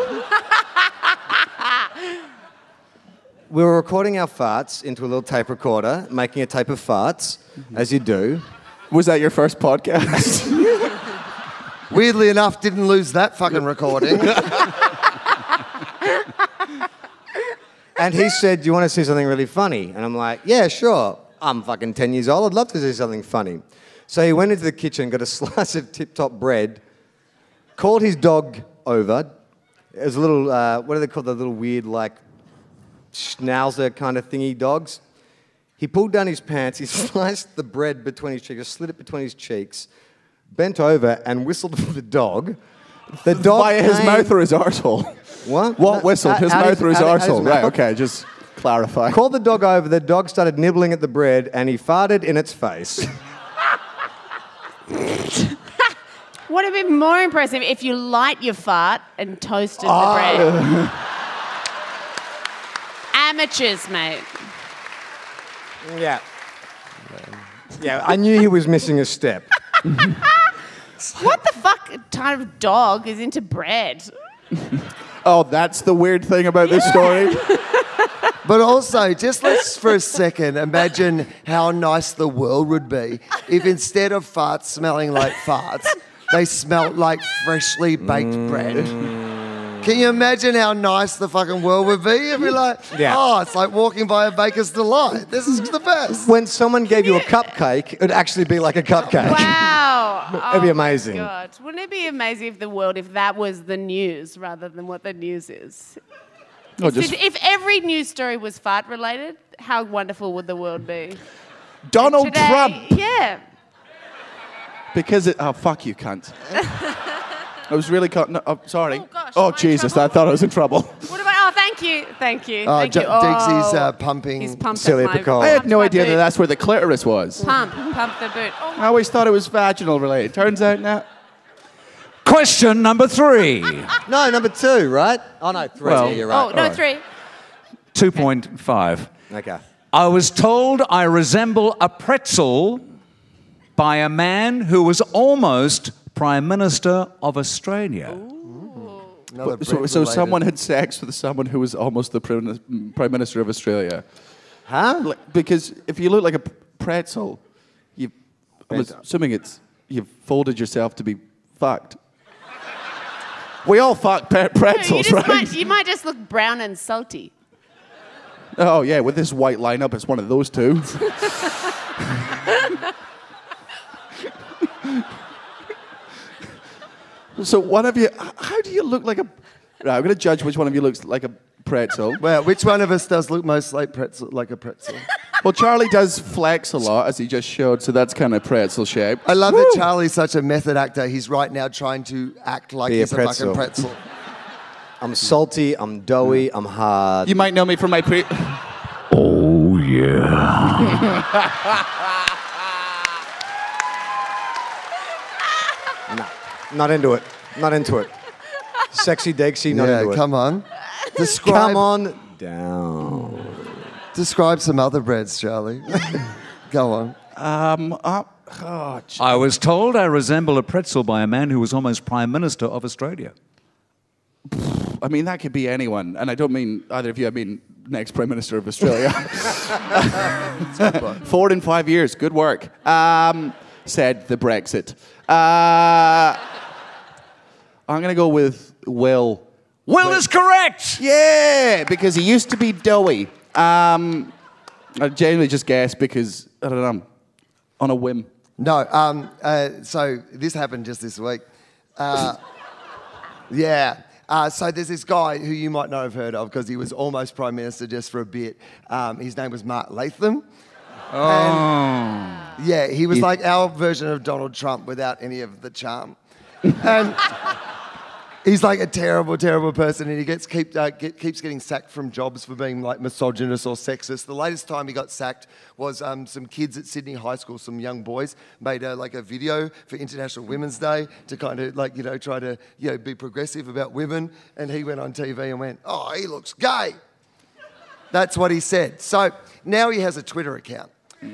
S2: We were recording our farts into a little tape recorder, making a tape of farts, as you do.
S6: Was that your first podcast?
S3: Weirdly enough, didn't lose that fucking recording.
S2: And he said, "Do you want to see something really funny?" And I'm like, "Yeah, sure. I'm fucking ten years old. I'd love to see something funny." So he went into the kitchen, got a slice of tip-top bread, called his dog over. It was a little, uh, what are they called? The little weird, like, schnauzer kind of thingy dogs. He pulled down his pants, he sliced the bread between his cheeks, slid it between his cheeks, bent over and whistled for the dog. The dog
S6: Via his
S2: came-
S6: mouth or his arsehole?
S2: What?
S6: What
S2: No,
S6: whistled?
S2: out-
S6: His
S2: out
S6: mouth or his
S2: out- out
S6: arsehole? Right,
S2: mouth.
S6: okay, just clarify.
S2: Called the dog over, the dog started nibbling at the bread and he farted in its face.
S5: Would have been more impressive if you light your fart and toasted
S2: Oh.
S5: the bread. Amateurs, mate.
S2: Yeah. Yeah, I knew he was missing a step.
S5: What the fuck kind of dog is into bread?
S6: Oh, that's the weird thing about this story?
S3: But also, just let's for a second imagine how nice the world would be if instead of farts smelling like farts, they smelt like freshly baked bread. Can you imagine how nice the fucking world would be? It'd be like,
S2: Yeah.
S3: oh, it's like walking by a baker's delight. This is the best.
S2: When someone gave you a cupcake, it'd actually be like a cupcake.
S5: Wow.
S2: It'd be
S5: Oh,
S2: amazing.
S5: God. Wouldn't it be amazing if the world, if that was the news rather than what the news is?
S6: No, just
S5: If every news story was fart related, how wonderful would the world be?
S6: Donald
S5: Today,
S6: Trump.
S5: Yeah.
S6: Because it. Oh, fuck you, cunt. I was really cut. No, oh, sorry.
S5: Oh, gosh,
S6: oh
S5: am I in
S6: Jesus!
S5: trouble?
S6: I thought I was in trouble.
S5: What about? Oh, thank you, thank you,
S3: Oh,
S5: thank
S3: J-
S5: you.
S3: Deeks is
S5: Oh,
S3: uh, pumping.
S5: he's pumped
S2: Celia
S5: up my,
S2: Pacquola.
S6: I had
S5: pumped
S6: no
S5: my
S6: idea that
S5: boot.
S6: that's where the clitoris was.
S5: Pump, pump the boot. Oh,
S6: I always thought it was vaginal related. Turns out now.
S1: Question number three.
S2: No, number two, right? Oh, no, three.
S1: Well-
S2: yeah, you're right.
S5: oh no,
S2: All right.
S5: three.
S1: two point five.
S2: Okay.
S1: I was told I resemble a pretzel by a man who was almost Prime Minister of Australia.
S3: Another
S6: So,
S3: bread
S6: so
S3: related.
S6: someone had sex with someone who was almost the Prim- Prime Minister of Australia.
S2: Huh?
S6: Like, because if you look like a pretzel, you, I'm
S2: Pretzel.
S6: assuming it's you've folded yourself to be fucked. We all fuck pe-
S5: You,
S6: pretzels,
S5: just
S6: right?
S5: might, you might just look brown and salty.
S6: Oh yeah, with this white lineup, it's one of those two. So one of you, h- how do you look like a? Right, I'm going to judge which one of you looks like a pretzel.
S3: Well, which one of us does look most like pretzel, like a pretzel?
S6: Well, Charlie does flex a lot, as he just showed, so that's kind of pretzel shape.
S3: I love that Charlie's such a method actor. He's right now trying to act like
S2: Be a
S3: he's a,
S2: pretzel.
S3: fucking pretzel.
S2: I'm salty, I'm doughy, I'm hard.
S6: You might know me from my pre.
S1: Oh, yeah.
S2: Not into it. Not into it. Sexy Deeksy, not
S3: yeah,
S2: into it.
S3: come on. Describe,
S2: Come on down.
S3: Describe some other breads, Charlie. Go on.
S6: Um, uh, oh, gee.
S1: I was told I resemble a pretzel by a man who was almost Prime Minister of Australia.
S6: I mean, that could be anyone, and I don't mean either of you. I mean, next Prime Minister of Australia. Four in five years. Good work. Um, said the Brexit. Uh, I'm going to go with Will.
S1: Will is correct.
S6: Yeah, because he used to be doughy. Um, I genuinely just guessed because, I don't know, on a whim.
S3: No, um, uh, so this happened just this week. Uh, yeah. Uh, so there's this guy who you might not have heard of because he was almost Prime Minister just for a bit. Um, his name was Mark Latham.
S1: Oh.
S3: And, yeah, he was
S6: He-
S3: like our version of Donald Trump without any of the charm. And he's like a terrible, terrible person, and he gets keep, uh, get, keeps getting sacked from jobs for being like misogynist or sexist. The latest time he got sacked was um, some kids at Sydney High School, some young boys, made a, like a video for International Women's Day to kind of like you know try to you know be progressive about women, and he went on T V and went, "Oh, he looks gay." That's what he said. So now he has a Twitter account.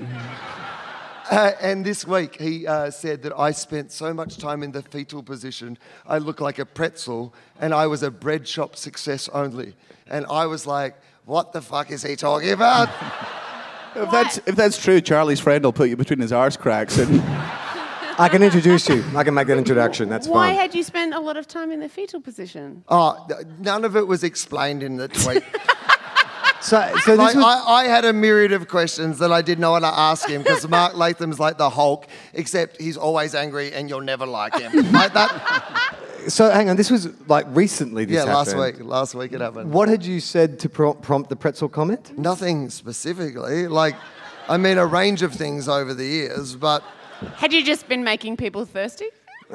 S3: Uh, and this week he uh, said that I spent so much time in the fetal position, I look like a pretzel, and I was a bread shop success only. And I was like, what the fuck is he talking about?
S6: If that's, if that's true, Charlie's friend will put you between his arse cracks and...
S2: I can introduce you. I can make that introduction. That's
S5: Why
S2: fine.
S5: had you spent a lot of time in the fetal position?
S3: Oh, th- none of it was explained in the tweet.
S2: So, so
S3: Like,
S2: this was,
S3: I, I had a myriad of questions that I didn't know what to ask him because Mark Latham's like the Hulk, except he's always angry and you'll never like him. Like that.
S2: so hang on. This was like recently. This
S3: Yeah, last
S2: happened.
S3: week. Last week it happened.
S2: What had you said to pro- prompt the pretzel comment?
S3: Nothing specifically. Like, I mean, a range of things over the years, but
S5: Had you just been making people thirsty?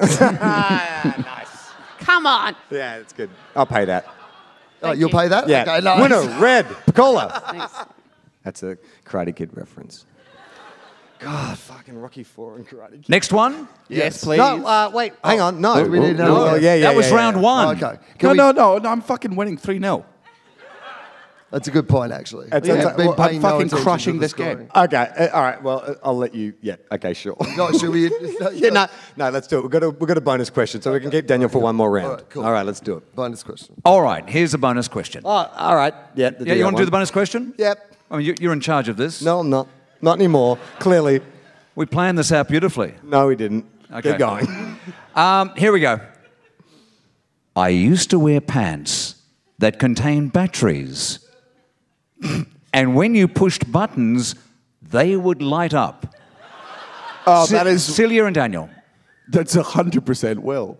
S2: Nice.
S5: Come on.
S2: Yeah, that's good. I'll pay that.
S3: oh,
S5: Thank
S3: you'll
S5: you.
S3: pay that?
S2: Yeah.
S3: Okay, nice.
S2: Winner, red, Pacquola.
S5: Thanks.
S2: That's a Karate Kid reference. God, fucking Rocky Four and Karate Kid.
S1: Next one.
S6: Yes, please.
S2: No, uh, wait, hang on. No,
S3: we need another
S2: Oh,
S3: one.
S2: yeah, yeah,
S1: that was
S2: yeah,
S1: round
S2: yeah.
S1: one.
S3: Oh, okay. Can
S6: No,
S3: we-
S6: no, no, no, I'm fucking winning three nil.
S3: That's a good point, actually.
S2: That's-
S3: Yeah,
S2: that's-
S3: been
S2: well,
S3: paying
S6: I'm
S3: no
S6: fucking
S3: attention
S6: crushing
S3: to the
S6: this
S3: scoring.
S6: game.
S2: Okay, uh, all right. Well, uh, I'll let you. Yeah. Okay, sure.
S3: No, should we?
S2: yeah, no, no. Let's do it. We've got a we've got a bonus question, so we can keep Daniel for one more round.
S3: All right, cool.
S2: All right, let's do it.
S3: Bonus question.
S1: All right, here's a bonus question.
S2: Oh, all right. Yeah.
S1: Yeah, you want to do the bonus question?
S2: Yep.
S1: I mean, you- you're in charge of this.
S2: No, I'm not. Not anymore. Clearly.
S1: We planned this out beautifully.
S2: No, we didn't.
S1: Okay.
S2: Keep going.
S1: Um, here we go. I used to wear pants that contained batteries. And when you pushed buttons, they would light up.
S6: Oh,
S1: Ce-
S6: that is...
S1: Celia and Daniel.
S6: That's one hundred percent Will.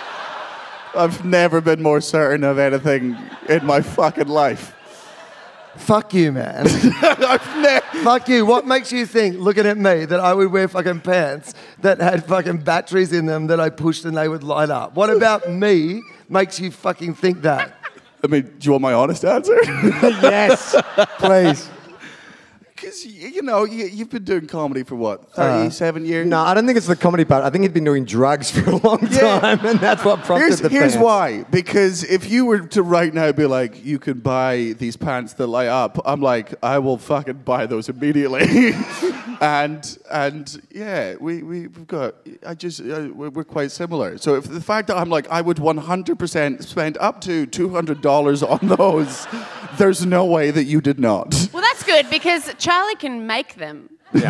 S6: I've never been more certain of anything in my fucking life.
S3: Fuck you, man. Fuck you. What makes you think, looking at me, that I would wear fucking pants that had fucking batteries in them that I pushed and they would light up? What about me makes you fucking think that?
S6: I mean, do you want my honest answer?
S2: Yes, please.
S6: Because, you know, you, you've been doing comedy for what, thirty-seven uh, years?
S2: No, I don't think it's the comedy part. I think he'd been doing drugs for a long
S6: Yeah.
S2: time, and that's what prompted
S6: Here's,
S2: the
S6: here's
S2: pants.
S6: why. Because if you were to right now be like, you can buy these pants that light up, I'm like, I will fucking buy those immediately. and and yeah, we, we, we've got, I just, uh, we're, we're quite similar. So if the fact that I'm like, I would one hundred percent spend up to two hundred dollars on those, there's no way that you did not.
S5: Well, that's good because Charlie can make them.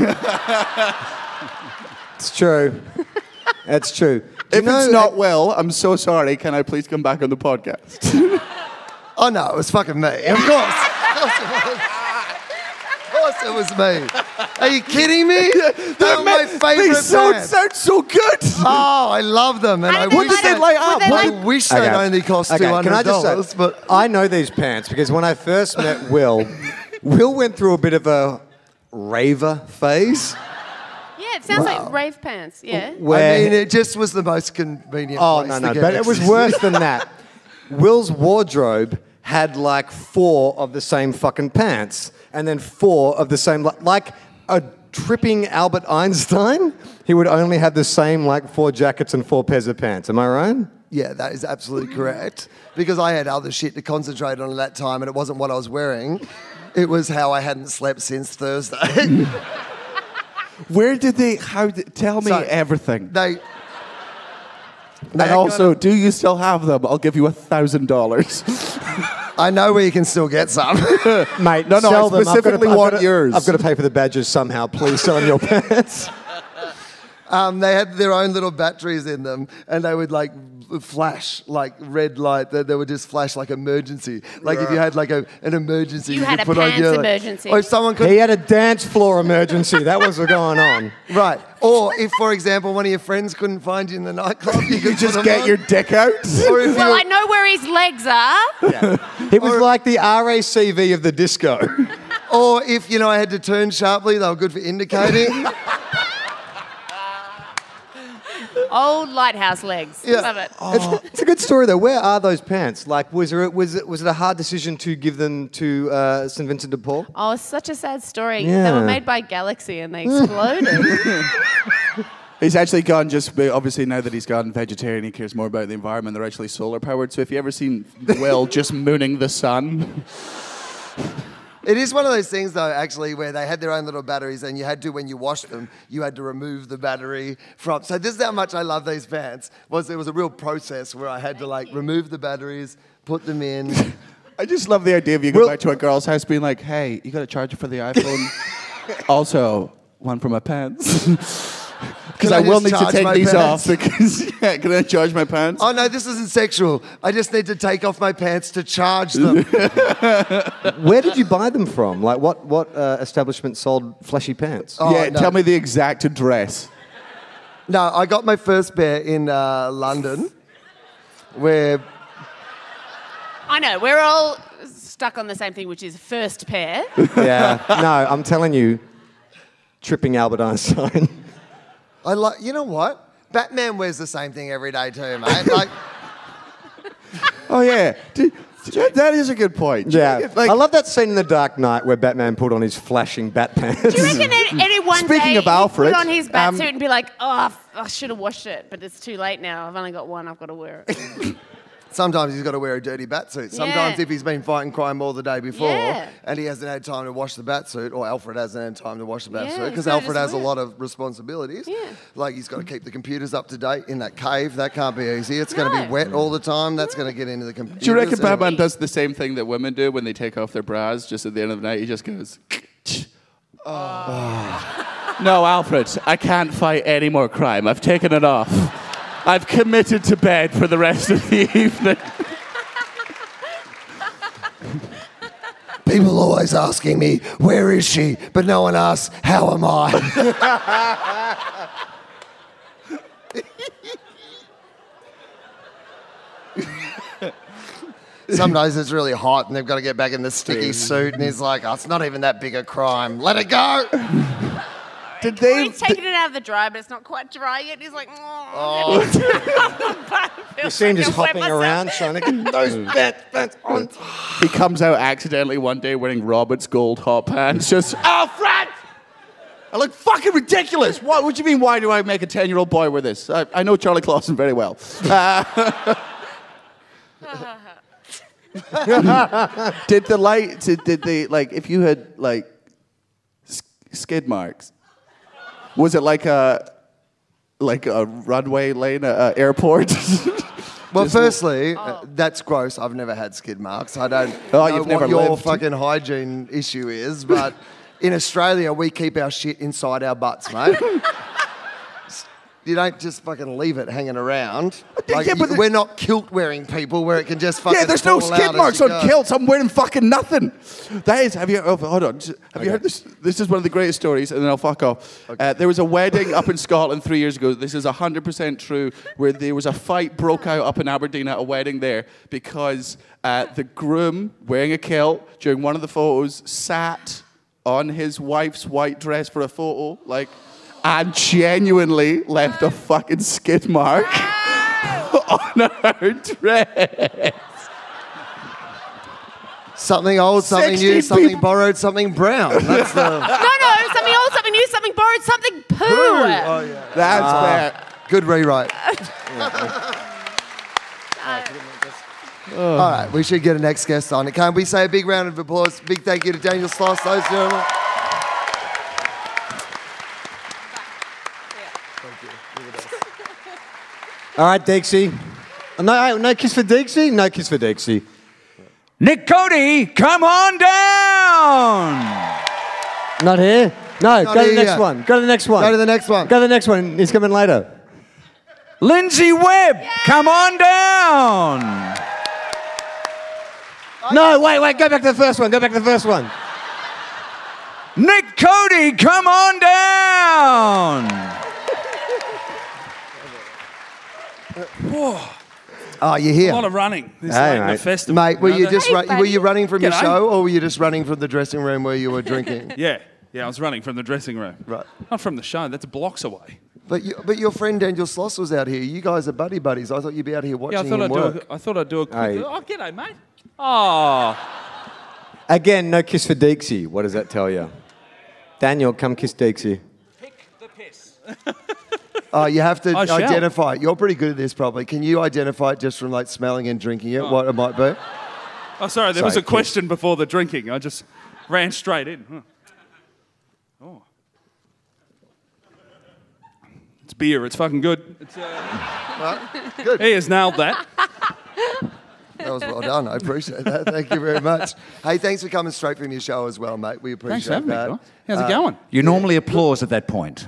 S2: It's true. That's true. Do you
S6: If
S2: know-
S6: it's not well, I'm so sorry. Can I please come back on the podcast?
S3: Oh, no, it was fucking me. Of course. Of course it was. Of course it was me. Are you kidding me? They're my favourite
S6: They so,
S3: band.
S6: sound so good.
S3: Oh, I love them. And
S5: How
S3: I
S5: did they
S3: wish
S5: light
S3: they
S5: up?
S3: light
S5: Were
S3: up.
S5: they
S3: I
S5: like-
S3: wish they'd only cost
S2: Okay,
S3: two hundred
S2: can I just
S3: dollars.
S2: say,
S3: But
S2: I know these pants because when I first met Will, Will went through a bit of a raver phase.
S5: Yeah, it sounds like rave pants. Yeah.
S2: Where
S3: I mean, it just was the most convenient
S2: Oh,
S3: place
S2: no,
S3: to
S2: no,
S3: get
S2: but it was
S3: ecstasy.
S2: worse than that. Will's wardrobe had like four of the same fucking pants and then four of the same, like, like a tripping Albert Einstein, he would only have the same like four jackets and four pairs of pants. Am I right?
S3: Yeah, that is absolutely correct. Because I had other shit to concentrate on at that time, and it wasn't what I was wearing. It was how I hadn't slept since Thursday.
S6: Where did they, how, did, tell me
S3: So,
S6: everything.
S3: they...
S6: And also, do you still have them? I'll give you a thousand dollars.
S3: I know where you can still get some.
S2: Mate,
S6: No, no,
S2: sell
S6: I
S2: them. I've
S6: specifically
S2: gotta- I've
S6: want
S2: gotta-
S6: yours.
S2: I've got to pay for the badges somehow. Please sell them your pants.
S3: Um, they had their own little batteries in them, and they would like flash like red light. They, they would just flash like emergency. Like if you had like a, an emergency,
S5: You
S3: could
S5: had a
S3: put on
S5: pants
S3: your, like-
S5: emergency.
S3: Or if someone could,
S2: He had a dance floor emergency. That was what's going on.
S3: right? Or if, for example, one of your friends couldn't find you in the nightclub, you could
S6: Just
S3: put them
S6: get
S3: on.
S6: your dick out.
S3: Or if
S5: Well,
S3: you,
S5: I know where his legs are.
S2: It was like the R A C V of the disco.
S3: or if you know I had to turn sharply, they were good for indicating.
S5: Old lighthouse legs.
S3: Yeah.
S5: Love it.
S2: It's, it's a good story though. Where are those pants? Like, was there was it was it a hard decision to give them to uh, Saint Vincent de Paul?
S5: Oh, it's such a sad story. They
S2: Yeah.
S5: were made by Galaxy and they exploded.
S6: He's actually gone just, obviously now that he's gone vegetarian, he cares more about the environment. They're actually solar powered. So if you ever seen Will just mooning the sun,
S3: It is one of those things, though, actually, where they had their own little batteries, and you had to, when you washed them, you had to remove the battery from. So this is how much I love these pants. Was there was a real process where I had to like remove the batteries, put them in.
S6: I just love the idea of you go
S2: Will-
S6: back to a girl's house being like, hey, you got a charger for the iPhone? Also, one for my pants. Because
S3: Can
S6: I,
S3: I
S6: will
S3: just
S6: need to
S3: charge
S6: take
S3: my
S6: these
S3: pants?
S6: off. Because, yeah, can I charge my pants?
S3: Oh no, this isn't sexual. I just need to take off my pants to charge them.
S2: Where did you buy them from? Like, what what uh, establishment sold flashy pants?
S3: Oh,
S6: yeah,
S3: no.
S6: tell me the exact address.
S3: No, I got my first pair in uh, London, where
S5: I know, we're all stuck on the same thing, which is first pair.
S2: Yeah. No, I'm telling you, tripping Albert Einstein.
S3: I like. You know what? Batman wears the same thing every day too, mate. Like,
S6: Oh, yeah. Did- that is a good point.
S2: Yeah.
S6: Like,
S2: I love that scene in The Dark Knight where Batman put on his flashing bat pants.
S5: Do you reckon any, any one
S6: Speaking
S5: day
S6: of
S5: he'd
S6: Alfred,
S5: put on his bat
S6: um,
S5: suit and be like, oh, f- I should have washed it, but it's too late now. I've only got one. I've got to wear it.
S3: sometimes he's got to wear a dirty batsuit. Sometimes
S5: Yeah.
S3: if he's been fighting crime all the day before
S5: Yeah.
S3: and he hasn't had time to wash the batsuit, or Alfred hasn't had time to wash the
S5: Yeah,
S3: batsuit, because
S5: so
S3: Alfred
S5: just
S3: has a
S5: wear it.
S3: lot of responsibilities.
S5: Yeah.
S3: Like he's got to keep the computers up to date in that cave. That can't be easy. It's going to
S5: No.
S3: be wet all the time. That's going to get into the computers.
S6: do you reckon
S3: and-
S6: Batman does the same thing that women do when they take off their bras just at the end of the night? He just goes, oh. No, Alfred, I can't fight any more crime. I've taken it off. I've committed to bed for the rest of the evening.
S3: People always asking me, where is she? But no one asks, how am I? some days it's really hot and they've got to get back in the sticky suit, and he's like, oh, it's not even that big a crime. Let it go.
S6: Did they?
S5: He's taking it out of the dry, but it's not quite dry yet. He's like, oh.
S2: You see him just hopping around trying to get those vents, vents on.
S6: He comes out accidentally one day wearing Robert's gold hot pants. Just, oh, Fred! I look fucking ridiculous. What, what do you mean, why do I make a ten-year-old boy wear this? I, I know Charlie Clausen very well. Uh, did the light, did, did they, like, if you had, like, skid marks, was it like a, like a runway lane, a, a airport?
S3: Well, firstly, uh, that's gross. I've never had skid marks. I don't
S6: Oh,
S3: know
S6: you've
S3: what
S6: never
S3: your
S6: lived.
S3: fucking hygiene issue is, but in Australia, we keep our shit inside our butts, mate. You don't just fucking leave it hanging around. Like,
S6: Yeah, but
S3: you-
S6: the-
S3: we're not kilt-wearing people where it can just fucking
S6: Yeah, there's no
S3: fall
S6: skid
S3: out as
S6: marks
S3: you
S6: on
S3: go.
S6: kilts. I'm wearing fucking nothing. That is, have you, oh, hold on. Just- Have you heard this? This is one of the greatest stories, and then I'll fuck off. Uh, there was a wedding up in Scotland three years ago. This is one hundred percent true, where there was a fight broke out up in Aberdeen at a wedding there because uh, the groom, wearing a kilt, during one of the photos, sat on his wife's white dress for a photo, like, and genuinely left a fucking skid mark on her dress.
S3: Something old, something
S6: sixty
S3: new, something
S6: people-
S3: borrowed, something brown. That's the...
S5: No, no, something old, something new, something borrowed, something poo.
S3: Oh, yeah.
S6: That's bad.
S3: Good rewrite. All right, we should get a next guest on. Can we say a big round of applause? Big thank you to Daniel Sloss, those gentlemen.
S2: All right, Deeksy. No, no kiss for Deeksy? No kiss for Deeksy.
S1: Nick Cody, come on down.
S2: Not here? No,
S3: Not
S2: go to
S3: here
S2: the next
S3: yet.
S2: one. Go to the next one.
S3: Go to the next one.
S2: Go to the next one. He's coming later.
S1: Lindsay Webb, come on down.
S2: No, wait, wait. Go back to the first one. Go back to the first one.
S1: Nick Cody, come on down.
S3: Oh, you're here.
S7: A lot of running. This
S2: Hey,
S7: late in the
S2: mate.
S7: festival.
S3: Mate, were
S7: know
S3: you
S7: that?
S3: just
S5: Hey,
S3: ru- were
S5: buddy.
S3: you running from your
S7: G'day.
S3: show, or were you just running from the dressing room where you were drinking?
S7: Yeah, yeah, I was running from the dressing room.
S3: Right.
S7: Not from the show, that's blocks away.
S3: But you, but your friend Daniel Sloss was out here. You guys are buddy buddies. I thought you'd be out here watching
S7: Yeah, I thought
S3: him
S7: I'd
S3: work.
S7: do a, I thought I'd do a quick...
S2: Hey.
S7: Oh, g'day, mate. Oh,
S2: Again, no kiss for Deeksy. What does that tell you? Daniel, come kiss Deeksy.
S7: pick the piss.
S3: Oh, you have to
S7: I shall.
S3: identify it. You're pretty good at this, probably. Can you identify it just from like smelling and drinking it? What it might be?
S7: Oh, sorry, there was
S2: Sorry,
S7: a question before the drinking. I just ran straight in. Huh. Oh. It's beer, it's fucking good. It's, uh,
S3: Good.
S7: he has nailed that.
S3: That was well done. I appreciate that. Thank you very much. Hey, thanks for coming straight from your show as well, mate. We appreciate
S7: Thanks for having me,
S3: that.
S7: guys. How's it going?
S1: You normally applause at that point.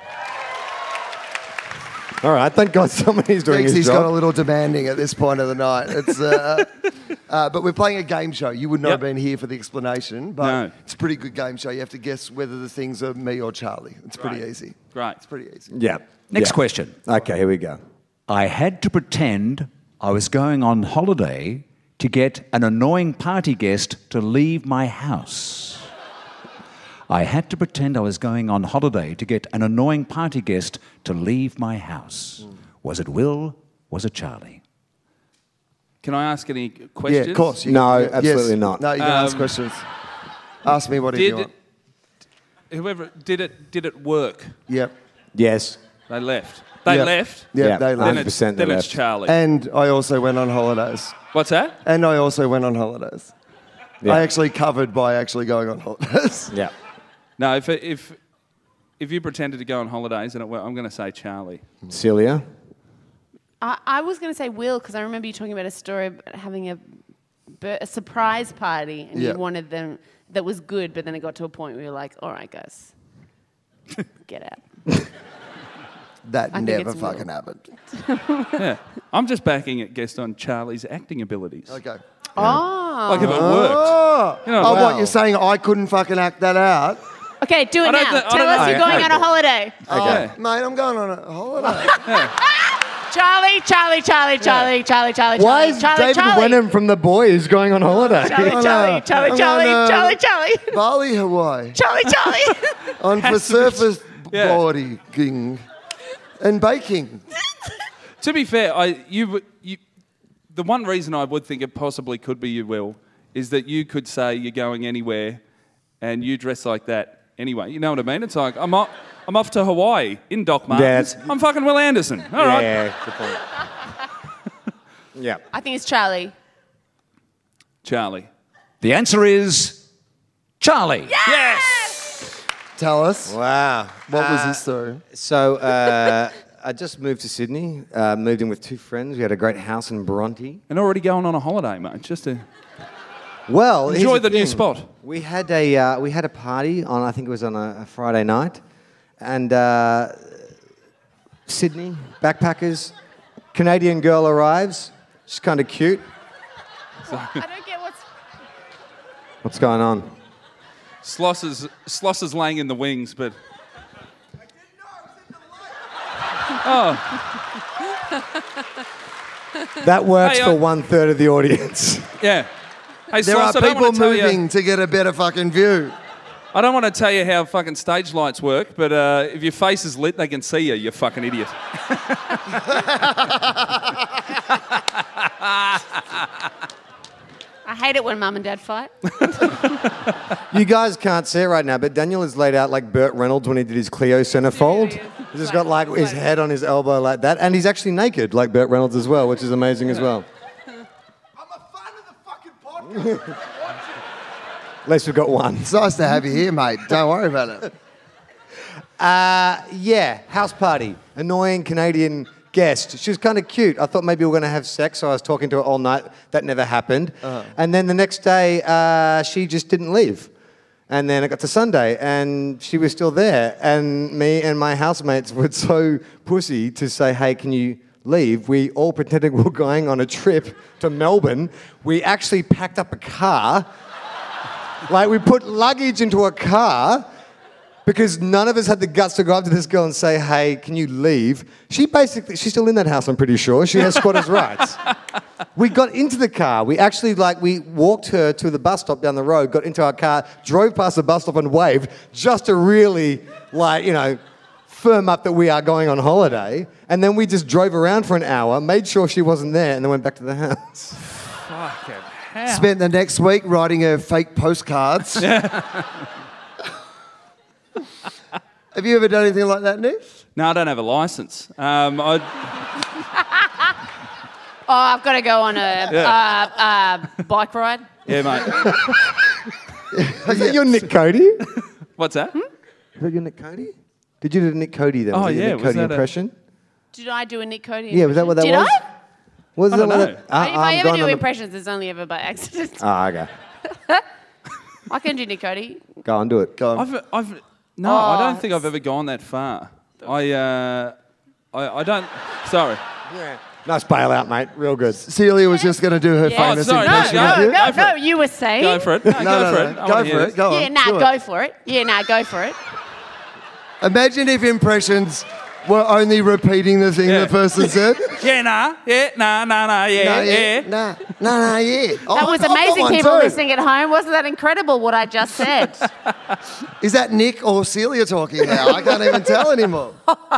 S2: All right, thank God somebody's doing
S3: Deeks,
S2: his
S3: he's got a
S2: job.
S3: little demanding at this point of the night. It's, uh, uh, but we're playing a game show. You would not
S7: Yep.
S3: have been here for the explanation, but
S7: No.
S3: it's a pretty good game show. You have to guess whether the things are me or Charlie. It's pretty
S7: Right.
S3: easy.
S7: Great.
S3: It's pretty easy.
S2: Yeah.
S1: Next
S2: Yeah.
S1: question.
S2: Okay, here we go.
S1: I had to pretend I was going on holiday to get an annoying party guest to leave my house. I had to pretend I was going on holiday to get an annoying party guest to leave my house. Was it Will? Was it Charlie?
S7: Can I ask any questions?
S3: Yeah, of course. You
S2: No,
S3: can- yes.
S2: absolutely not.
S3: No, you can ask
S7: Um,
S3: questions. Ask me whatever you
S7: Did
S3: want.
S7: it, whoever did it did it work?
S3: Yep.
S2: Yes.
S7: They left. They
S3: Yeah.
S7: left.
S3: Yeah,
S2: Yeah,
S3: they
S7: Then
S3: left.
S2: one hundred
S7: it's,
S2: percent they
S7: then it's
S2: left.
S7: Charlie.
S3: And I also went on holidays.
S7: What's that?
S3: And I also went on holidays.
S2: Yeah.
S3: I actually covered by actually going on holidays.
S2: Yeah.
S7: No, if if if you pretended to go on holidays and it worked, I'm going to say Charlie.
S2: Celia?
S5: I, I was going to say Will because I remember you talking about a story about having a, bir- a surprise party and
S3: Yeah.
S5: you wanted them that was good, but then it got to a point where you're like, all right, guys, get out.
S3: That
S5: I think
S3: never
S5: it's
S3: fucking
S5: Will.
S3: happened.
S7: Yeah, I'm just backing it guest on Charlie's acting abilities.
S3: Okay.
S5: Oh.
S7: Like if it worked.
S3: Oh,
S7: You know,
S3: oh
S7: wow.
S3: what, you're saying I couldn't fucking act that out?
S5: Okay, do it
S7: I don't
S5: now.
S7: thi- I
S5: Tell
S7: don't
S5: us
S7: know.
S5: you're going
S7: Okay.
S5: on a holiday.
S7: Yeah.
S3: Mate, I'm going on a holiday.
S5: Charlie, Charlie, Charlie, Charlie, Charlie, Charlie,
S2: Why
S5: Charlie,
S2: is
S5: Charlie,
S2: David
S5: Charlie.
S2: Wenham from The Boys going on holiday?
S5: Charlie,
S3: I'm
S5: Charlie,
S3: gonna-
S5: Charlie,
S3: I'm
S5: Charlie,
S3: gonna-
S5: Charlie, Charlie,
S3: Bali, Hawaii.
S5: Charlie, Charlie.
S3: On for surface
S7: Yeah.
S3: boarding and baking.
S7: To be fair, I you w- you the one reason I would think it possibly could be you, Will, is that you could say you're going anywhere, and you dress like that anyway. You know what I mean? It's like I'm off, I'm off to Hawaii in Doc Martens.
S2: Yes.
S7: I'm fucking Will Anderson. All right.
S2: Yeah, good point. Yeah.
S5: I think it's Charlie.
S7: Charlie.
S1: The answer is Charlie.
S7: Yes.
S3: Tell us.
S2: Wow.
S3: What was
S2: Uh,
S3: this story?
S2: So uh, I just moved to Sydney. Uh, moved in with two friends. We had a great house in Bronte.
S7: And already going on a holiday, mate. Just to
S2: Well, here's
S7: enjoy the new
S2: thing.
S7: spot.
S2: We had a uh, we had a party on. I think it was on a, a Friday night, and uh, Sydney backpackers. Canadian girl arrives. She's kind of cute.
S5: I don't get what's.
S2: What's going on?
S7: Sloss is Sloss is laying in the wings, but
S2: That works
S7: Hey,
S2: for
S7: I-
S2: one third of the audience.
S7: yeah. Hey,
S3: There
S7: Sloss,
S3: are
S7: I don't
S3: people
S7: want to tell
S3: moving
S7: you.
S3: to get a better fucking view.
S7: I don't want to tell you how fucking stage lights work, but uh, if your face is lit, they can see you. You fucking idiot.
S5: I hate it when mum and dad fight.
S2: You guys can't see it right now, but Daniel is laid out like Burt Reynolds when he did his Cleo centerfold.
S5: yeah.
S2: He's just got like his head on his elbow like that, and he's actually naked like Burt Reynolds as well, which is amazing as well.
S3: I'm a fan of the fucking podcast.
S2: At least we've got one.
S3: It's nice to have you here, mate. Don't worry about it.
S2: Uh, yeah, house party. Annoying Canadian guest. She was kind of cute. I thought maybe we were going to have sex, so I was talking to her all night. That never happened.
S3: Uh-huh.
S2: And then the next day, uh, she just didn't leave. And then it got to Sunday, and she was still there. And me and my housemates were so pussy to say, hey, can you leave? We all pretended we were going on a trip to Melbourne. We actually packed up a car. Like, we put luggage into a car because none of us had the guts to go up to this girl and say, hey, can you leave? She basically, she's still in that house, I'm pretty sure. She has squatters' rights. We got into the car. We actually, like, we walked her to the bus stop down the road, got into our car, drove past the bus stop and waved just to really, like, you know, firm up that we are going on holiday. And then we just drove around for an hour, made sure she wasn't there, and then went back to the house.
S7: Fucking hell.
S3: Spent the next week writing her fake postcards. Have you ever done anything like that, Nick?
S7: No, I don't have a license. Um, I,
S5: Oh, I've got to go on a
S7: Yeah.
S5: uh, uh, bike ride.
S7: yeah, mate.
S2: Is that your Nick Cody?
S7: What's that?
S2: Is that your Nick Cody? Did you do the Nick Cody then?
S7: Oh,
S2: was it your
S7: yeah,
S2: Nick
S7: was
S2: Cody
S7: that a-
S2: impression?
S5: Did I do a Nick Cody?
S2: Yeah, was that what that
S5: Did
S2: was?
S5: I?
S2: Was
S7: I
S2: that
S7: don't
S2: what
S7: know.
S2: that-
S5: if
S2: Uh,
S5: I
S2: I'm
S5: ever
S2: going
S5: do
S2: on the-
S5: impressions, it's only ever by accident.
S2: Ah, okay.
S5: I can do Nick Cody.
S2: Go on, do it.
S3: Go on.
S7: I've, I've, no, I
S5: Oh,
S7: don't think I've ever gone that far. I, uh, I, I don't. Sorry.
S2: Yeah. Nice bailout, mate. Real good.
S3: Celia was just going to do her
S5: Yeah.
S3: famous
S7: Oh, sorry,
S5: No,
S3: impression
S7: go,
S3: of
S5: no,
S3: you.
S5: no,
S7: Go for
S5: no,
S7: it.
S5: you were saying.
S7: Go for it. No,
S3: No,
S7: go
S3: no,
S7: for
S3: no.
S7: it. I
S3: Go
S7: wanna hear
S3: for it.
S7: this.
S3: Go on.
S5: Yeah, nah,
S3: Do it.
S5: go for it. Yeah, nah, go for it.
S3: Imagine if impressions were only repeating the thing
S7: Yeah.
S3: the person said.
S7: Yeah, nah. Yeah, nah, nah, nah. Yeah,
S3: Nah,
S7: yeah.
S3: Nah, nah, nah, yeah. Oh,
S5: That was
S3: I've got
S5: amazing,
S3: one
S5: people
S3: too.
S5: listening at home. Wasn't that incredible what I just said?
S3: Is that Nick or Celia talking now? I can't even tell anymore.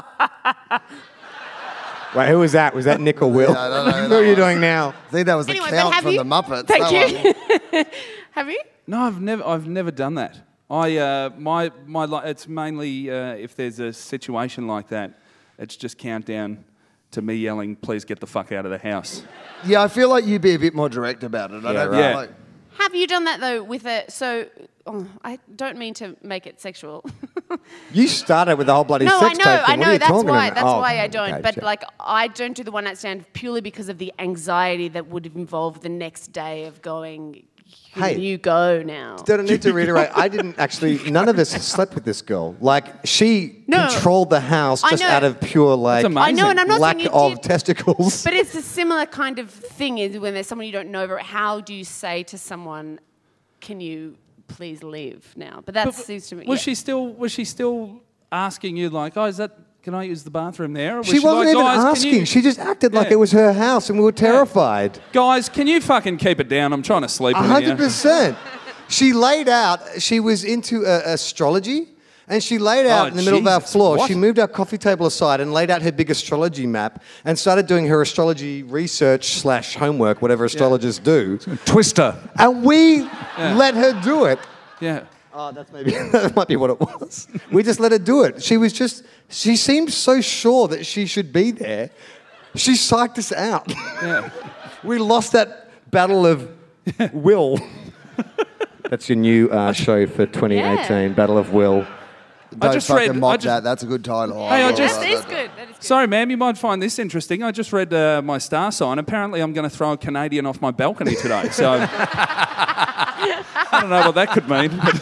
S2: Wait, who was that? Was that Nick or Will?
S3: Yeah, I don't know who
S2: Who
S3: that
S2: are you
S3: was.
S2: doing now?
S3: I think that was the
S5: Anyway, but
S3: count
S5: have
S3: from
S5: you?
S3: the Muppets.
S5: Thank
S3: that
S5: you.
S3: one.
S5: Have you?
S7: No, I've never, I've never done that. I, uh, my, my, li- it's mainly uh, if there's a situation like that, it's just countdown to me yelling, "Please get the fuck out of the house."
S3: Yeah, I feel like you'd be a bit more direct about it. I
S2: Yeah,
S3: don't
S2: right.
S3: feel
S7: Yeah.
S3: like...
S5: Have you done that though with a so? Oh, I don't mean to make it sexual.
S2: You started with the whole bloody
S5: No, I
S2: sex
S5: know,
S2: tape thing.
S5: I
S2: What are
S5: know.
S2: you
S5: That's
S2: talking
S5: why.
S2: about?
S5: That's
S2: Oh,
S5: why I don't.
S2: okay,
S5: but
S2: sure.
S5: like, I don't do the one night stand purely because of the anxiety that would involve the next day of going.
S2: Hey.
S5: You go now.
S2: Don't need to reiterate. I didn't actually. None of us slept with this girl. Like she
S5: No.
S2: controlled the house
S5: I
S2: just
S5: know.
S2: out of pure like
S7: amazing.
S5: I know, and I'm not
S2: lack
S5: saying you
S2: of
S5: did,
S2: testicles.
S5: but it's a similar kind of thing. Is when there's someone you don't know, but how do you say to someone, "Can you please leave now?" But that seems to me.
S7: Was
S5: yeah.
S7: she still, was she still asking you like, "Oh, is that can I use the bathroom there? Or was
S2: She wasn't
S7: like,
S2: even
S7: "Guys, can
S2: asking.
S7: you-"
S2: She just acted like
S7: Yeah.
S2: it was her house and we were terrified.
S7: Guys, can you fucking keep it down? I'm trying to sleep
S2: A
S7: in
S2: hundred
S7: here.
S2: percent. She laid out, she was into uh, astrology, and she laid out
S7: Oh,
S2: in the middle of our
S7: Jesus,
S2: floor.
S7: what?
S2: She moved our coffee table aside and laid out her big astrology map and started doing her astrology research slash homework, whatever astrologers do.
S1: Twister.
S2: And we let her do it.
S7: Yeah.
S2: Oh, that's maybe, that might be what it was. We just let her do it. She was just, she seemed so sure that she should be there. She psyched us out.
S7: Yeah.
S2: We lost that battle of will. That's your new uh, show for twenty eighteen,
S5: Yeah.
S2: Battle of Will.
S3: Don't
S7: just
S3: fucking
S7: read-
S3: mock
S7: I just-
S3: that. That's a good title.
S7: Hey, I
S3: love
S7: just-
S3: that.
S5: That is good. That is good.
S7: Sorry, ma'am, you might find this interesting. I just read uh, my star sign. Apparently, I'm going to throw a Canadian off my balcony today. So I don't know what that could mean. But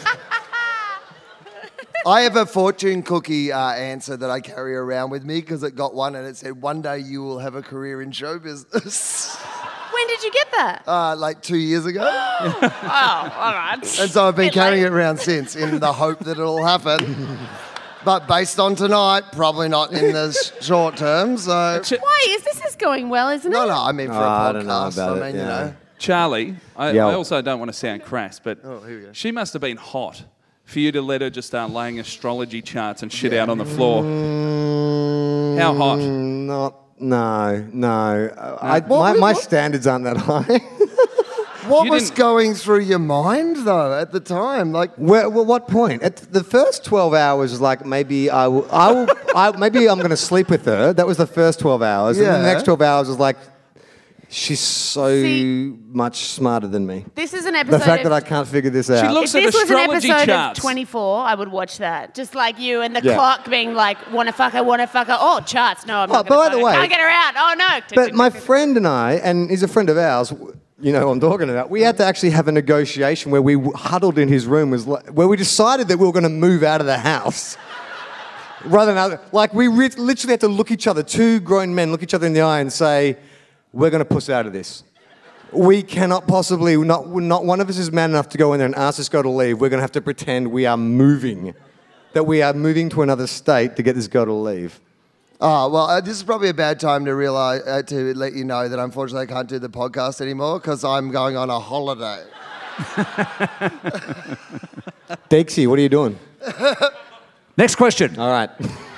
S3: I have a fortune cookie uh, answer that I carry around with me because it got one and it said, "One day you will have a career in show business."
S5: When did you get that?
S3: uh, like two years ago.
S5: Oh, all right.
S3: And so I've been
S5: Bit
S3: carrying
S5: late.
S3: it around since in the hope that it'll happen. But based on tonight, probably not in the s- short term. So
S5: Why is this is going well, isn't
S3: no,
S5: it?
S3: no, I mean for
S2: Oh,
S3: a
S2: I
S3: podcast.
S2: don't know about
S3: I
S2: it,
S3: mean, you
S2: yeah.
S3: know.
S7: Charlie, I,
S2: Yo.
S7: I also don't want to sound crass, but
S3: Oh, here we go.
S7: she must have been hot for you to let her just start laying astrology charts and shit out on the floor. How hot?
S2: Mm, Not, no, no. Uh, I,
S3: What-
S2: my, my
S3: what-
S2: standards aren't that high.
S3: What
S7: You
S3: was
S7: didn't-
S3: going through your mind though at the time? Like,
S2: Where, well, what point? At the first twelve hours was like maybe I will, I will, I, maybe I'm going to sleep with her. That was the first twelve hours. And then the
S3: Yeah.
S2: next twelve hours was like, she's so
S5: See-
S2: much smarter than me.
S5: This is an episode.
S2: The fact
S5: of,
S2: that I can't figure this out.
S7: looks-
S5: if
S7: at
S5: this was an
S7: astrology
S5: episode
S7: charts.
S5: of twenty-four, I would watch that. Just like you and the
S2: Yeah.
S5: clock being like, wanna fuck her, wanna fuck her. Oh, charts. No, I'm
S2: Oh,
S5: not
S2: by
S5: gonna
S2: the
S5: fuck her.
S2: way-
S5: Can't get her out. Oh, no.
S2: But my friend and I, and he's a friend of ours, w- you know who I'm talking about, we had to actually have a negotiation where we w- huddled in his room, was like, where we decided that we were going to move out of the house. Rather than, other- like, we re- literally had to look each other, two grown men, look each other in the eye and say, we're going to puss out of this. We cannot possibly, not, not one of us is man enough to go in there and ask this girl to leave. We're going to have to pretend we are moving, that we are moving to another state to get this girl to leave.
S3: oh well, uh, this is probably a bad time to realize uh, to let you know that unfortunately I can't do the podcast anymore because I'm going on a holiday.
S2: Deeksy, what are you doing?
S1: Next question.
S2: All right.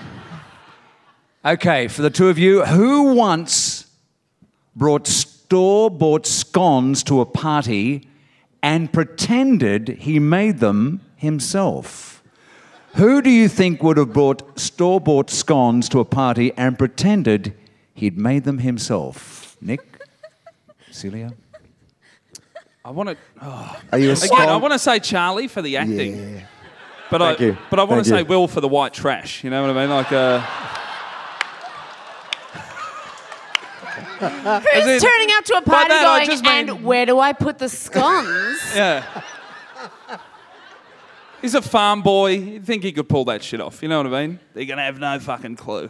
S1: Okay, for the two of you, who once brought store-bought scones to a party and pretended he made them himself? Who do you think would have brought store-bought scones to a party and pretended he'd made them himself? Nick? Celia?
S7: I want to. Oh.
S3: Are you a
S7: Again, I
S3: scone?
S7: want to say Charlie for the acting.
S3: Yeah.
S7: But
S2: Thank
S7: I,
S2: you.
S7: but I want to
S2: Thank
S7: say
S2: you.
S7: Will for the white trash. You know what I mean? Like, uh,
S5: Who's
S7: in-
S5: turning up to a
S7: By
S5: party
S7: that, I
S5: going,
S7: just mean-
S5: and where do I put the scones?
S7: yeah. He's a farm boy. You'd think he could pull that shit off. You know what I mean? They're gonna have no fucking clue.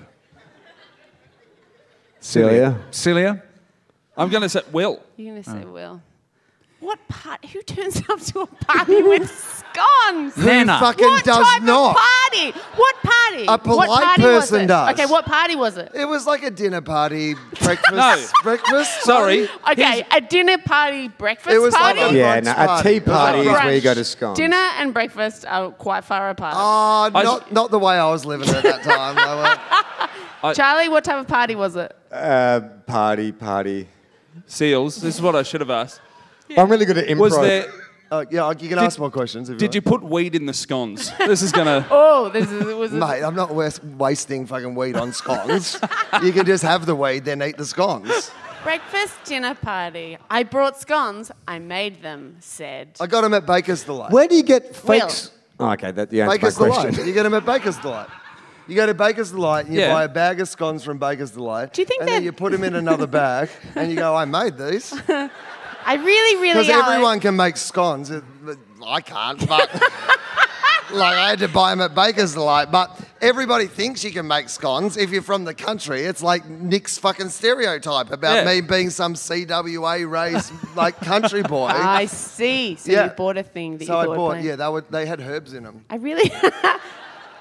S2: Celia?
S1: Celia?
S7: I'm gonna say Will.
S5: You're going to say Will. What part? Who turns up to a party with scones?
S1: Nana.
S3: fucking
S5: What
S3: does
S5: type
S3: not.
S5: of party? What party?
S3: A polite
S5: what party was
S3: person
S5: it?
S3: does.
S5: Okay, what party was it?
S3: It was like a dinner party, breakfast.
S7: No.
S3: Breakfast?
S7: Sorry.
S5: Okay, a dinner party, breakfast
S3: It was like
S5: party.
S3: a-
S2: Yeah,
S3: brunch
S2: no, a
S3: party.
S2: tea
S3: It was
S2: party is
S3: like
S2: where you go
S5: Brunch.
S2: to scones.
S5: Dinner and breakfast are quite far apart.
S3: Oh,
S7: I-
S3: not, not the way I was living at that time. though.
S5: Charlie, what type of party was it?
S2: Uh, party, party.
S7: Seals. This is what I should have asked.
S2: I'm really good at improv.
S7: Was there?
S3: Oh, yeah, you can ask more questions. If
S7: Did you
S3: you
S7: put weed in the scones? This is gonna.
S5: Oh, this is was it.
S3: want. Mate, I'm not wast- wasting fucking weed on scones. You can just have the weed, then eat the scones.
S5: Breakfast dinner party. I brought scones. I made them. Said.
S3: I got them at Baker's Delight.
S2: Where do you get
S5: Will.
S2: fakes? Oh, okay, that you answered
S3: Baker's
S2: my
S3: Delight.
S2: question.
S3: You get them at Baker's Delight. You go to Baker's Delight and you
S7: Yeah.
S3: buy a bag of scones from Baker's Delight.
S5: Do you think
S3: And then
S5: that-
S3: you put them in another bag and you go, I made these.
S5: I really, really.
S3: Because
S5: are-
S3: everyone can make scones. It- I can't, but like I had to buy them at Baker's Delight. But everybody thinks you can make scones if you're from the country. It's like Nick's fucking stereotype about
S7: Yeah.
S3: me being some C W A raised like country boy.
S5: I see. So
S3: Yeah.
S5: you bought a thing that
S3: so
S5: you
S3: I
S5: thought.
S3: bought,
S5: playing-
S3: yeah, they, were, they had herbs in them.
S5: I really.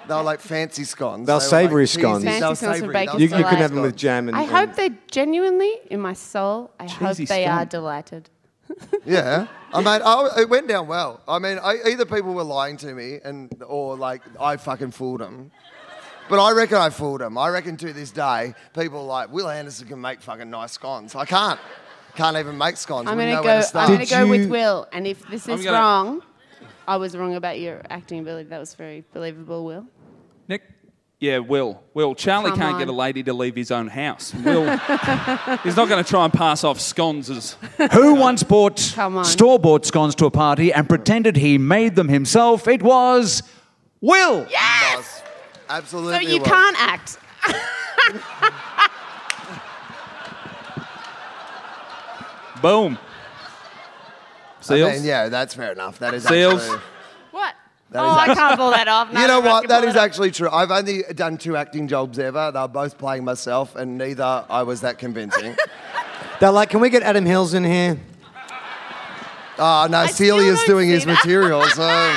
S3: They were like fancy scones.
S2: They were
S3: like
S2: savoury
S3: cheesy.
S2: scones.
S3: They were
S5: Fancy scones with
S3: savoury.
S5: bacon.
S2: You,
S3: They were
S2: you couldn't have
S3: savoury
S2: them with
S3: scones.
S2: jam and...
S5: I
S2: and-
S5: hope they genuinely, in my soul, I hope
S7: Cheesy
S5: they are
S7: scone.
S5: delighted.
S3: Yeah, I mean, I, it went down well. I mean, I, either people were lying to me, and or like I fucking fooled them. But I reckon I fooled them. I reckon to this day, people are like Will Anderson can make fucking nice scones. I can't. Can't even make scones.
S5: I'm
S3: Wouldn't
S5: gonna
S3: know where
S5: go.
S3: to start.
S5: I'm gonna
S2: Did
S5: go with
S2: you-
S5: Will. And if this
S7: I'm
S5: is
S7: gonna-
S5: wrong, I was wrong about your acting ability. That was very believable, Will.
S7: Nick? Yeah, Will. Will. Charlie
S5: Come
S7: can't
S5: on.
S7: get a lady to leave his own house. Will. He's not going to try and pass off scones as.
S1: Who once bought
S5: Come on.
S1: store-bought scones to a party and pretended he made them himself? It was Will.
S5: Yes.
S3: Absolutely.
S5: So you
S3: was.
S5: can't act.
S7: Boom.
S3: I
S7: Seals?
S3: mean, yeah, that's fair enough. That is
S7: Seals?
S3: actually.
S5: What?
S3: That
S5: oh,
S3: is
S5: I
S3: actually-
S5: can't pull that off. No,
S3: You know
S5: no, I
S3: what?
S5: can
S3: That
S5: pull
S3: is
S5: it off.
S3: actually true. I've only done two acting jobs ever. They were both playing myself, and neither I was that convincing.
S2: They're like, can we get Adam Hills in here?
S3: Oh, no,
S5: still
S3: Celia's
S5: don't
S3: doing
S5: see
S3: his
S5: that.
S3: material, so.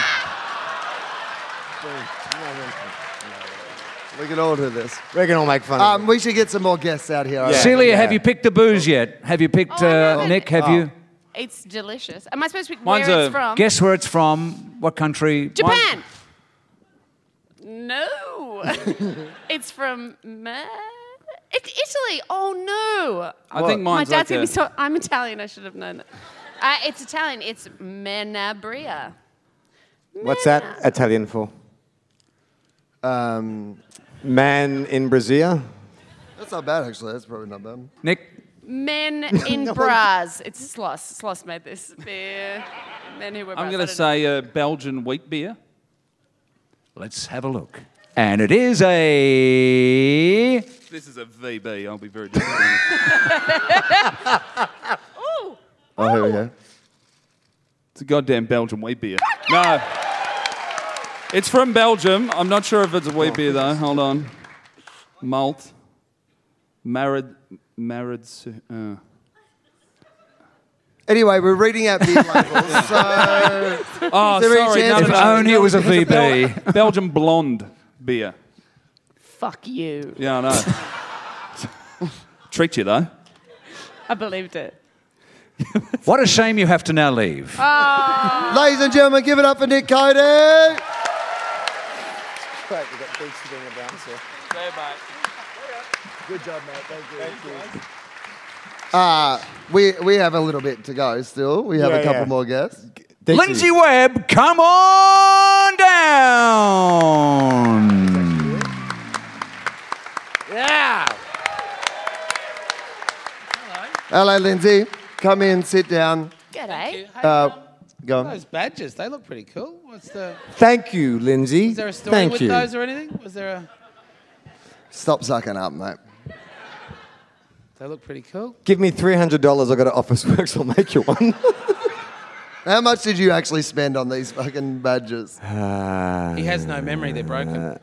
S3: We can all do this.
S2: We can all make fun
S3: Um,
S2: of
S3: we should get some more guests out here. I reckon.
S1: Celia,
S2: Yeah.
S1: have you picked the booze yet? Have you picked,
S5: Oh, I
S1: uh,
S5: haven't.
S1: Nick, have you?
S5: It's delicious. Am I supposed to pick
S7: Mine's
S5: where
S7: a-
S5: it's from?
S1: Guess where it's from? What country?
S5: Japan. No. It's from Ma- it's Italy. Oh no.
S7: I think
S5: My
S7: mine's
S5: dad's
S7: like
S5: gonna
S7: a,
S5: be so. I'm Italian. I should have known that. Uh, it's Italian. It's Menabrea.
S2: What's that Italian for?
S3: Um,
S2: Man in Brazil?
S3: that's not bad, actually. That's probably not bad.
S1: Nick?
S5: Men in bras. It's Sloss. Sloss made this beer. Men who wear bras.
S7: I'm
S5: I
S7: going to
S5: don't
S7: say a Belgian wheat beer.
S1: Let's have a look. And it is a...
S7: This is a V B. I'll be very disappointed.
S5: know.
S3: Oh, here we go.
S7: It's a goddamn Belgian wheat beer. No. It's from Belgium. I'm not sure if it's a wheat beer, though. Hold on. Malt. Married. Married. Uh.
S3: Anyway, we're reading out beer labels, so.
S7: Oh,
S3: Is there any
S7: sorry.
S3: chance
S7: No,
S1: If
S7: no, no.
S1: only it was a V B.
S7: Bel- Belgian blonde beer.
S5: Fuck you.
S7: Yeah, I know. Tricked you, though.
S5: I believed it.
S1: What a shame you have to now leave.
S3: Ladies and gentlemen, give it up for Nick Cody.
S2: Great, we got Deeks doing a bouncer.
S3: Good job, mate. Thank you. Thank you. Uh, we, we have a little bit to go still. We have
S2: Yeah,
S3: a couple
S2: yeah.
S3: more guests.
S2: Deeks
S1: Lindsay
S2: is-
S1: Webb, come on down.
S8: Yeah.
S3: Hello, Lindsay. Come in, sit down.
S5: G'day.
S3: Uh, go on.
S8: Those badges, they look pretty cool. What's the?
S2: Thank you, Lindsay.
S8: Is there a story
S2: Thank
S8: with
S2: you.
S8: those or anything? Was there a?
S3: Stop sucking up, mate.
S8: They look pretty cool.
S2: Give me three hundred dollars. I've got an office works. I'll make you one.
S3: How much did you actually spend on these fucking badges?
S2: Uh,
S8: He has no memory. They're broken.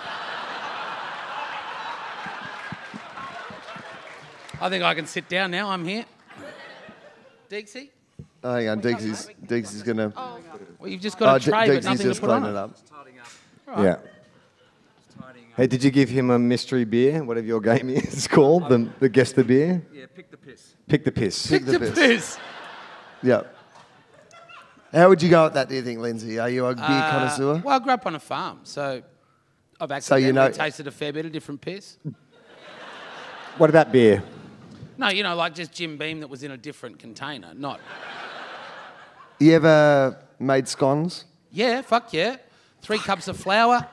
S8: I think I can sit down now. I'm here. Deeksy?
S3: Oh, hang on, Deeksy's, Deeksy's gonna.
S8: Well, you've just got a
S3: De-
S8: tray, but
S3: Deeksy's
S8: nothing to
S3: just
S8: put on
S3: cleaning
S8: it.
S3: it up.
S2: yeah. Hey, did you give him a mystery beer, whatever your game is called? The, the guess the beer?
S7: Yeah, pick the piss.
S2: Pick the piss.
S3: Pick the
S8: The
S3: piss.
S8: piss.
S3: Yeah. How would you go at that, do you think, Lindsay? Are you a beer
S8: Uh,
S3: connoisseur?
S8: Well, I grew up on a farm, so I've
S3: So
S8: accidentally
S3: you know-
S8: tasted a fair bit of different piss.
S2: What about beer?
S8: No, you know, like just Jim Beam that was in a different container, not...
S3: You ever made scones?
S8: Yeah, fuck yeah. Three cups of flour.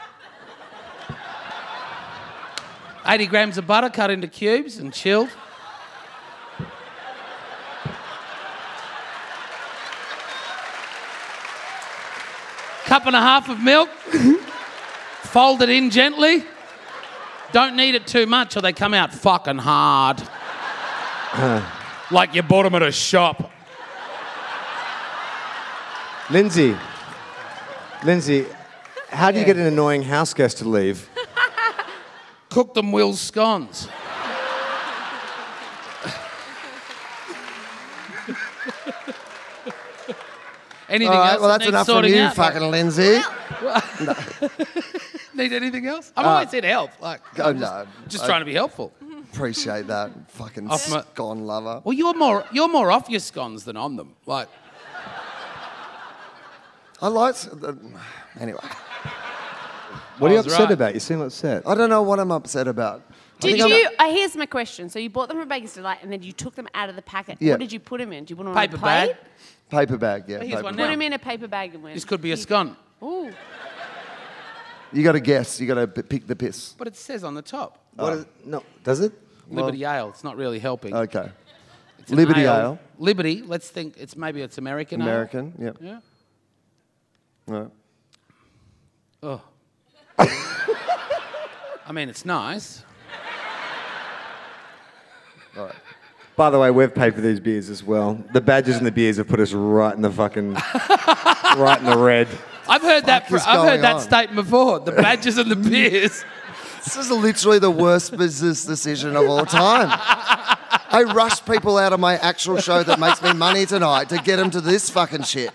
S8: eighty grams of butter cut into cubes and chilled. Cup and a half of milk. Fold it in gently. Don't knead it too much or they come out fucking hard. Like you bought them at a shop.
S2: Lindsay. Lindsay, how do you get an annoying house guest to leave?
S8: Cook them Will's scones. Anything
S3: All right,
S8: else
S3: well,
S8: that
S3: that's
S8: needs
S3: enough from
S8: sorting
S3: you,
S8: out?
S3: fucking Lindsay.
S8: Need anything else? I'm always here to help. Like,
S3: Oh,
S8: I'm just,
S3: no.
S8: just
S3: I-
S8: trying to be helpful.
S3: Appreciate that. Fucking
S8: Off my-
S3: scone lover.
S8: Well, you're more you're more off your scones than on them. Like,
S3: I like. Uh, anyway,
S2: What are you
S8: I was
S2: upset
S8: right.
S2: about? You seem upset.
S3: I don't know what I'm upset about. I
S5: Did
S3: think I'm-
S5: you? Uh, here's my question. So you bought them from Baker's Delight, and then you took them out of the packet.
S3: Yeah.
S5: What did you put them in? Do you put them
S8: Paper
S5: on a plate?
S8: bag.
S3: Paper bag, yeah.
S8: Here's
S3: paper
S8: one
S3: bag.
S8: now.
S5: Put them in a paper bag and went.
S8: this could be a scone,
S5: Ooh.
S3: You got to guess. You got to p- pick the piss.
S8: but it says on the top,
S2: What is, no, does it?
S8: Liberty Ale. It's not really helping.
S3: Okay.
S8: It's an
S3: Liberty Ale.
S8: Liberty. Let's think. It's maybe it's American. ale.
S3: American. Yep.
S8: Yeah.
S3: Right.
S8: Oh. I mean, it's nice.
S2: By the way, we've paid for these beers as well. The badges and the beers have put us right in the fucking, right in the red.
S8: I've heard that.
S3: Fuck is
S8: I've
S3: going
S8: heard that
S3: on?
S8: statement before. The badges and the beers.
S3: This is literally the worst business decision of all time. I rushed people out of my actual show that makes me money tonight to get them to this fucking shit.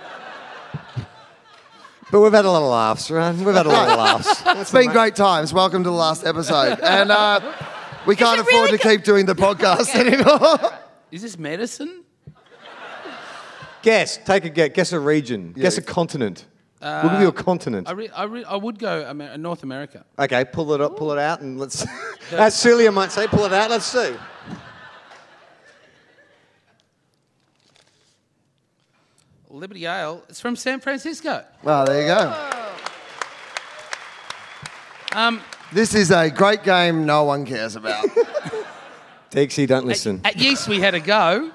S2: But we've had a lot of laughs, right? We've had a lot of laughs.
S3: It's been great times. Welcome to the last episode. And uh, we can't
S5: it
S3: afford
S5: really
S3: to
S5: good?
S3: keep doing the podcast anymore.
S8: Is this medicine?
S2: Guess. Take a guess. Guess a region. Guess a continent. we'll give you a continent.
S8: I, re- I, re- I would go Amer- North America.
S2: Okay, pull it up, pull it out, and let's. As Celia might say, pull it out. Let's see.
S8: Liberty Ale. It's from San Francisco.
S3: Well, there you go.
S8: Um,
S3: This is a great game no one cares about.
S2: Deeksy, don't listen.
S8: At Yeast, we had a go.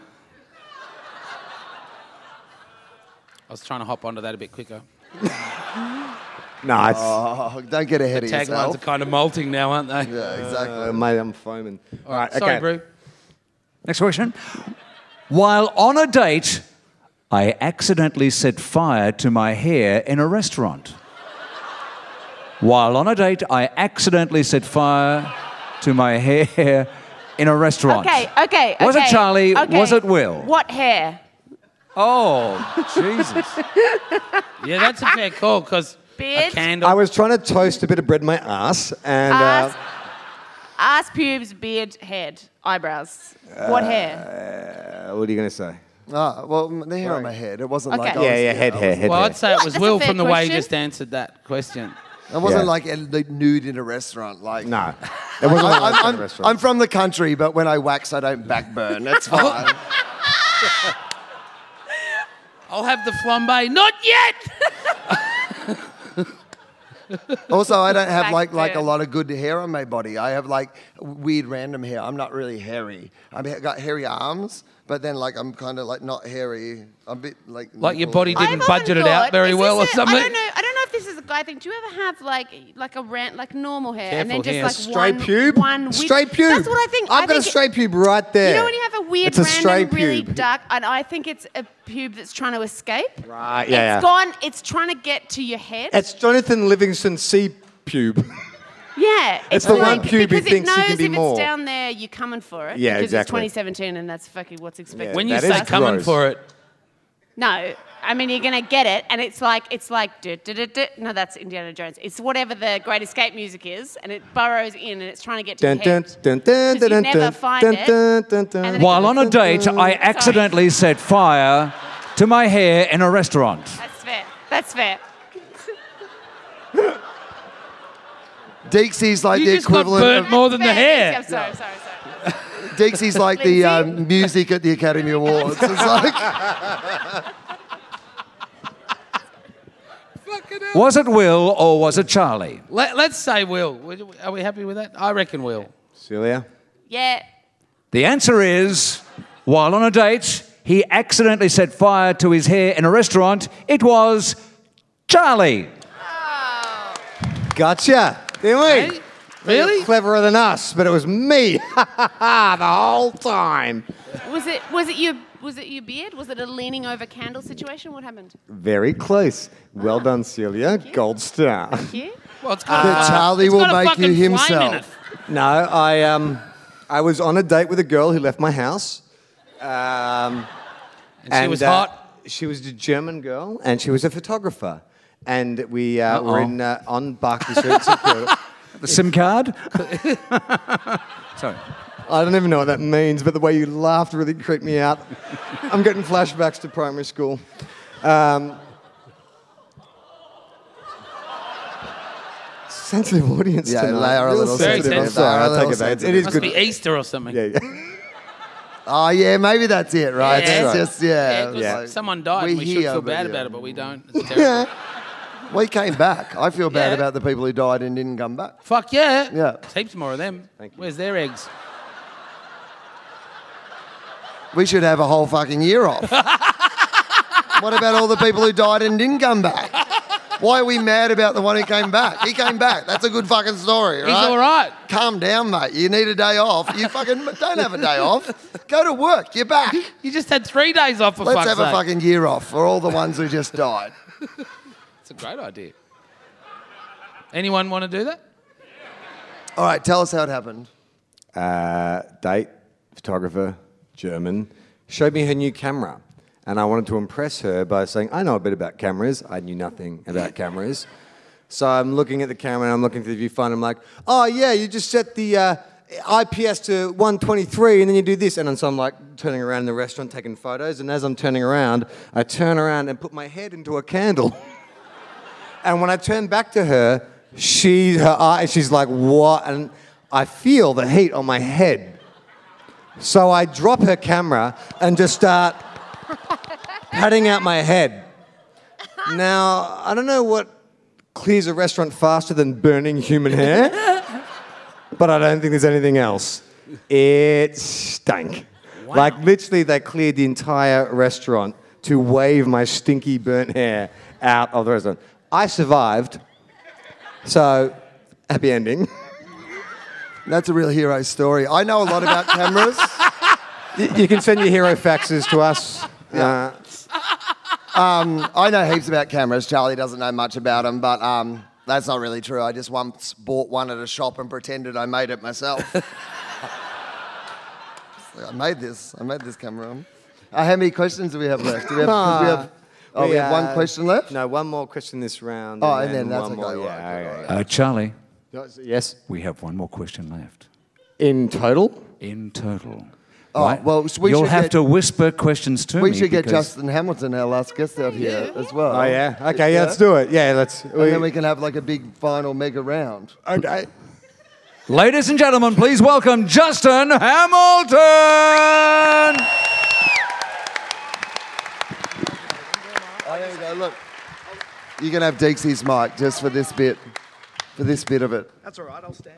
S8: I was trying to hop onto that a bit quicker.
S2: No, it's.
S3: Oh, don't get ahead of
S8: Taglines
S3: yourself.
S8: are kind of molting now, aren't they?
S3: Yeah, exactly.
S2: Uh, mate, I'm foaming. All right,
S8: Sorry,
S2: okay.
S8: Brew.
S1: Next question. While on a date, I accidentally set fire to my hair in a restaurant. While on a date, I accidentally set fire to my hair in a restaurant.
S5: Okay, okay,
S1: Was
S5: okay,
S1: it Charlie?
S5: okay.
S1: Was it Will?
S5: What hair?
S1: Oh, Jesus.
S8: Yeah, that's a fair call because a
S5: Beard?
S8: candle.
S2: I was trying to toast a bit of bread in my ass, and
S5: Ass,
S2: uh,
S5: ass, pubes, beard, head, eyebrows. What hair?
S2: uh, what are you going to say?
S3: Ah, well, the hair on my head. It wasn't
S5: Okay.
S3: like I
S2: Yeah,
S3: was,
S2: yeah, head
S3: I
S2: hair,
S3: was-
S2: head
S8: well,
S2: hair.
S8: I'd say it was
S5: That's a
S8: Will
S5: fair
S8: from the way he
S5: question.
S8: just answered that question.
S3: It wasn't
S2: Yeah.
S3: like a, like nude in a restaurant. Like
S2: No, it wasn't
S3: I,
S2: like that
S3: I'm,
S2: in a
S3: I'm,
S2: restaurant.
S3: I'm from the country, but when I wax, I don't backburn. That's fine.
S8: I'll have the flambe. Not yet.
S3: Also, I don't have like like a
S5: Backburn.
S3: lot of good hair on my body. I have like weird random hair. I'm not really hairy. I've got hairy arms, but then like I'm kind of like not hairy. I'm a bit like
S8: Like your body
S5: I've
S8: didn't
S5: often
S8: budget it out
S5: thought,
S8: very
S5: is
S8: well or
S5: this a-
S8: something.
S5: I don't know. I don't know if this is a guy thing. Do you ever have like like a rant like normal hair and then
S8: Careful
S5: just
S8: hair.
S5: like
S2: Straight
S5: one
S2: pube?
S5: one weird-
S2: straight pube.
S5: That's what I think.
S2: I've
S5: I
S2: got a
S5: think it-
S2: straight pube right there.
S5: You know when you have a weird,
S2: It's a
S5: random,
S2: straight
S5: really
S2: pube.
S5: dark, and I think it's a pube that's trying to escape.
S2: Right,
S5: It's
S2: yeah, yeah.
S5: gone. It's trying to get to your head.
S2: It's Jonathan Livingston C pube.
S5: yeah,
S2: It's the
S5: like,
S2: one pube who
S5: because
S2: thinks
S5: it
S2: he
S5: knows
S2: can be
S5: if
S2: more.
S5: it's down there, you're coming for it.
S2: Yeah,
S5: because
S2: exactly.
S5: it's twenty seventeen, and that's fucking what's expected.
S8: when you
S2: That
S8: say
S2: is
S8: coming
S2: gross.
S8: for it,
S5: No, I mean you're gonna get it, and it's like it's like duh, duh, duh, duh. No, that's Indiana Jones. It's whatever the Great Escape music is, and it burrows in, and it's trying to get to
S2: Dun,
S5: your
S2: dun,
S5: head.
S2: dun, dun,
S5: 'Cause you
S2: dun,
S5: never
S2: dun,
S5: find
S2: dun,
S5: it,
S2: dun, dun, dun.
S5: and then it
S1: While on a
S5: goes-
S1: date, I accidentally set fire to my hair in a restaurant.
S5: That's fair. That's fair.
S3: Deeksy's like
S8: you
S3: the
S8: just got
S3: equivalent
S8: burnt
S3: of
S8: more than the
S5: Fair.
S8: hair.
S5: I'm sorry, sorry, sorry.
S3: Deeksy's like the
S5: Lindsay?
S3: um, music at the Academy Awards. It's like
S1: Was it Will or was it Charlie?
S8: Let, let's say Will. Are we happy with that? I reckon Will.
S2: Celia?
S5: Yeah.
S1: The answer is, while on a date, he accidentally set fire to his hair in a restaurant. It was Charlie.
S2: Gotcha. Didn't we?
S8: Hey?
S2: They were
S8: Really?
S2: cleverer than us, but it was me the whole time.
S5: Was it was it your was it your beard? Was it a leaning over candle situation? What happened?
S2: Very close. Well done, Celia. Gold star.
S5: Thank you.
S8: Well, it's got,
S3: that Charlie
S8: it's
S3: will
S8: got a
S3: make
S8: fucking
S3: you
S8: flame in
S3: himself.
S8: it.
S2: No, I um, I was on a date with a girl who left my house. Um,
S8: And she was
S2: uh,
S8: hot.
S2: She was a German girl, and she was a photographer. and we uh,
S1: Uh-oh.
S2: were in uh, on Barclay Street. in St Kilda.
S1: The SIM card? Sorry.
S2: I don't even know what that means, but the way you laughed really creeped me out. I'm getting flashbacks to primary school. Um, sensitive audience
S3: Yeah,
S2: tonight.
S3: they are a
S2: Real
S3: little
S2: sensitive.
S3: sensitive.
S2: I'm sorry,
S3: They are a
S2: I take
S3: little
S2: it back. It
S3: sensitive.
S2: is
S8: Must
S2: good.
S8: be Easter or something.
S2: Yeah, yeah.
S3: Oh, yeah, maybe that's it, right?
S8: Yeah.
S3: It's just, yeah.
S8: Yeah, 'cause
S2: Yeah.
S8: someone died.
S3: We
S8: and we should
S3: hear,
S8: feel
S3: but
S8: bad
S3: yeah.
S8: about it, but we don't. It's terrible.
S3: We came back. I feel bad
S8: Yeah.
S3: about the people who died and didn't come back.
S8: Fuck yeah.
S3: Yeah.
S8: There's heaps more of them.
S2: Thank you.
S8: Where's their eggs?
S3: We should have a whole fucking year off. What about all the people who died and didn't come back? Why are we mad about the one who came back? He came back. That's a good fucking story, right?
S8: He's all right.
S3: Calm down, mate. You need a day off. You fucking don't have a day off. Go to work. You're back.
S8: You just had three days off for
S3: Let's
S8: fuck's
S3: have
S8: sake.
S3: a fucking year off for all the ones who just died.
S8: It's a great idea. Anyone want to do that?
S3: All right, tell us how it happened.
S2: Uh, date, photographer, German, showed me her new camera. And I wanted to impress her by saying, I know a bit about cameras. I knew nothing about cameras. So I'm looking at the camera and I'm looking through the viewfinder. I'm like, oh, yeah, you just set the uh, I P S to one twenty-three and then you do this. And so I'm like turning around in the restaurant taking photos. And as I'm turning around, I turn around and put my head into a candle. And when I turn back to her, she, her eye, she's like, what? And I feel the heat on my head. So I drop her camera and just start patting out my head. Now, I don't know what clears a restaurant faster than burning human hair, but I don't think there's anything else. It stank.
S8: Wow.
S2: Like, literally, they cleared the entire restaurant to wave my stinky burnt hair out of the restaurant. I survived, so happy ending.
S3: That's a real hero story. I know a lot about cameras.
S2: You, you can send your hero faxes to us. Uh,
S3: Um, I know heaps about cameras. Charlie doesn't know much about them, but um, that's not really true. I just once bought one at a shop and pretended I made it myself. I made this. I made this camera. Uh, how many questions do we have left? Do we have, 'cause we have, oh, we, have one
S2: uh,
S3: question left?
S2: No, one more question this round.
S3: Oh, and then that's
S2: one
S3: okay,
S2: more.
S3: all
S2: Yeah,
S3: right,
S2: okay,
S3: all
S2: okay.
S1: Uh, Charlie,
S2: Yes.
S1: we have one more question left.
S2: In total?
S1: In total.
S3: Oh,
S1: Right?
S3: well, we
S1: You'll
S3: should
S1: have
S3: get-
S1: to whisper questions to
S3: We
S1: me.
S3: should get
S1: because-
S3: Justin Hamilton, our last guest, out here as well.
S2: Oh yeah. Okay. Yeah. Let's do it. Yeah. Let's.
S3: And then we can have like a big final mega round.
S2: Okay.
S1: Ladies and gentlemen, please welcome Justin Hamilton!
S3: Oh, there we go. Look, you can have Deeksy's mic just for this bit, for this bit of it.
S9: That's all right, I'll stand.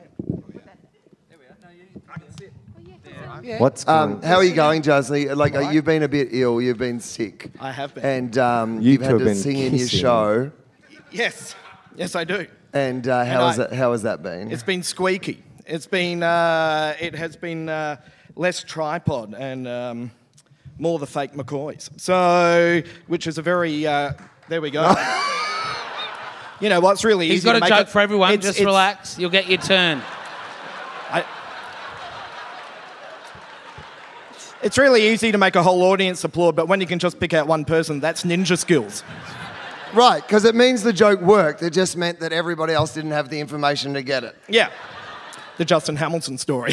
S2: What's going?
S3: Um, how are you going, Justin? Like, uh, you've been a bit ill. You've been sick.
S9: I have been.
S3: And um,
S2: You
S3: you've
S2: two
S3: had
S2: have
S3: to
S2: been
S3: sing in your
S2: kissing.
S3: show.
S9: Yes, yes, I do.
S3: And uh, how
S9: And
S3: has
S9: I-
S3: that? How has that been?
S9: It's been squeaky. It's been, uh, it has been uh, less tripod and um, more the fake McCoys. So, which is a very, uh, there we go. You know what's really easy
S8: He's got
S9: to
S8: a
S9: make
S8: joke
S9: it-
S8: for everyone.
S9: it's-
S8: Just
S9: it's-
S8: relax. You'll get your turn.
S9: I, it's really easy to make a whole audience applaud, but when you can just pick out one person, that's ninja skills.
S3: Right, because it means the joke worked. It just meant that everybody else didn't have the information to get it.
S9: Yeah, the Justin Hamilton story.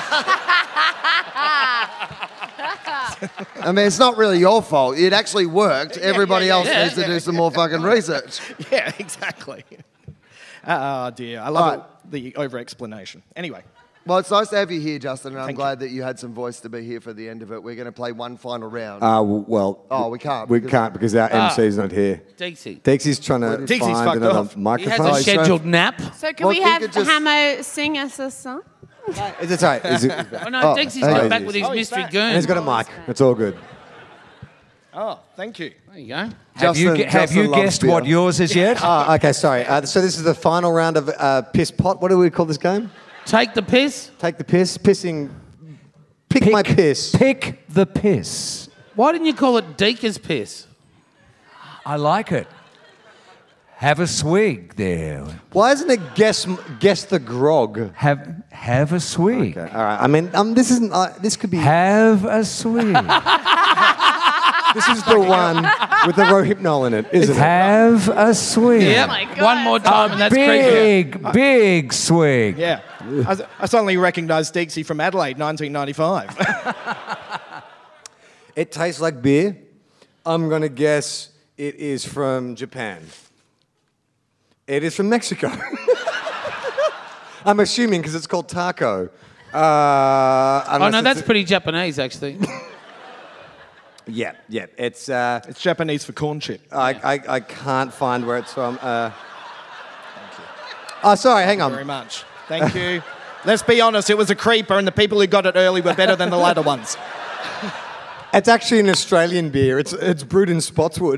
S3: I mean, it's not really your fault. It actually worked. Everybody
S9: yeah,
S3: else
S8: yeah.
S3: needs to do some more fucking research.
S9: Yeah, exactly. Oh dear, I love it, the over-explanation. Anyway.
S3: Well, it's nice to have you here, Justin, and I'm
S9: Thank
S3: glad that you had some voice to be here for the end of it. We're going to play one final round.
S2: Uh, well.
S3: Oh, we can't
S2: We
S3: because-
S2: can't because our
S8: Ah.
S2: M C's not here.
S8: Deeksy.
S2: Dexy's trying to
S9: Dexy's
S2: find
S9: fucked
S2: another
S9: off.
S8: He
S2: microphone.
S8: has a scheduled nap.
S5: So can
S3: Well,
S5: we
S3: you
S5: have
S3: could just-
S5: Hamo sing us a song?
S2: Is it tight? Is it?
S8: Oh, no,
S3: Oh,
S8: Deeksy's
S3: hey,
S8: got
S3: hey,
S8: back
S2: hey.
S8: with his
S9: Oh, he's
S8: mystery
S9: back.
S8: goon.
S2: And he's got a mic. It's all good.
S9: Oh, thank you.
S8: There you go.
S1: Have
S3: Justin-
S1: you, gu- have
S3: Justin
S1: you
S3: loves
S1: guessed
S3: beer.
S1: what yours is yet?
S2: Oh, okay. Sorry. Uh, so this is the final round of uh, piss pot. What do we call this game?
S8: Take the piss.
S2: Take the piss. Pissing. Pick, my piss.
S1: Pick the piss.
S8: Why didn't you call it Deeker's piss?
S1: I like it. Have a swig there.
S2: Why isn't it guess guess the grog?
S1: Have have a swig.
S2: Okay. All right. I mean, um, this isn't. Uh, this could be.
S1: Have a swig.
S2: This is the one with the Rohypnol in it, isn't it?
S1: Have a swing.
S8: Yep.
S5: Oh my God.
S8: One more time, and that's creepy.
S1: Big, big swing.
S9: Yeah. I, I suddenly recognised Deeksy from Adelaide, nineteen ninety-five.
S2: It tastes like beer. I'm going to guess it is from Japan. It is from Mexico. I'm assuming because it's called taco. Uh,
S8: Oh no, that's pretty Japanese, actually.
S2: Yeah, yeah. It's. Uh,
S9: It's Japanese for corn chip.
S2: I, I, I can't find where it's from. Uh, oh, sorry. Hang
S9: Thank you very
S2: on.
S9: much. Thank you. Let's be honest, it was a creeper, and the people who got it early were better than the later ones.
S2: It's actually an Australian beer. It's it's brewed in Spotswood.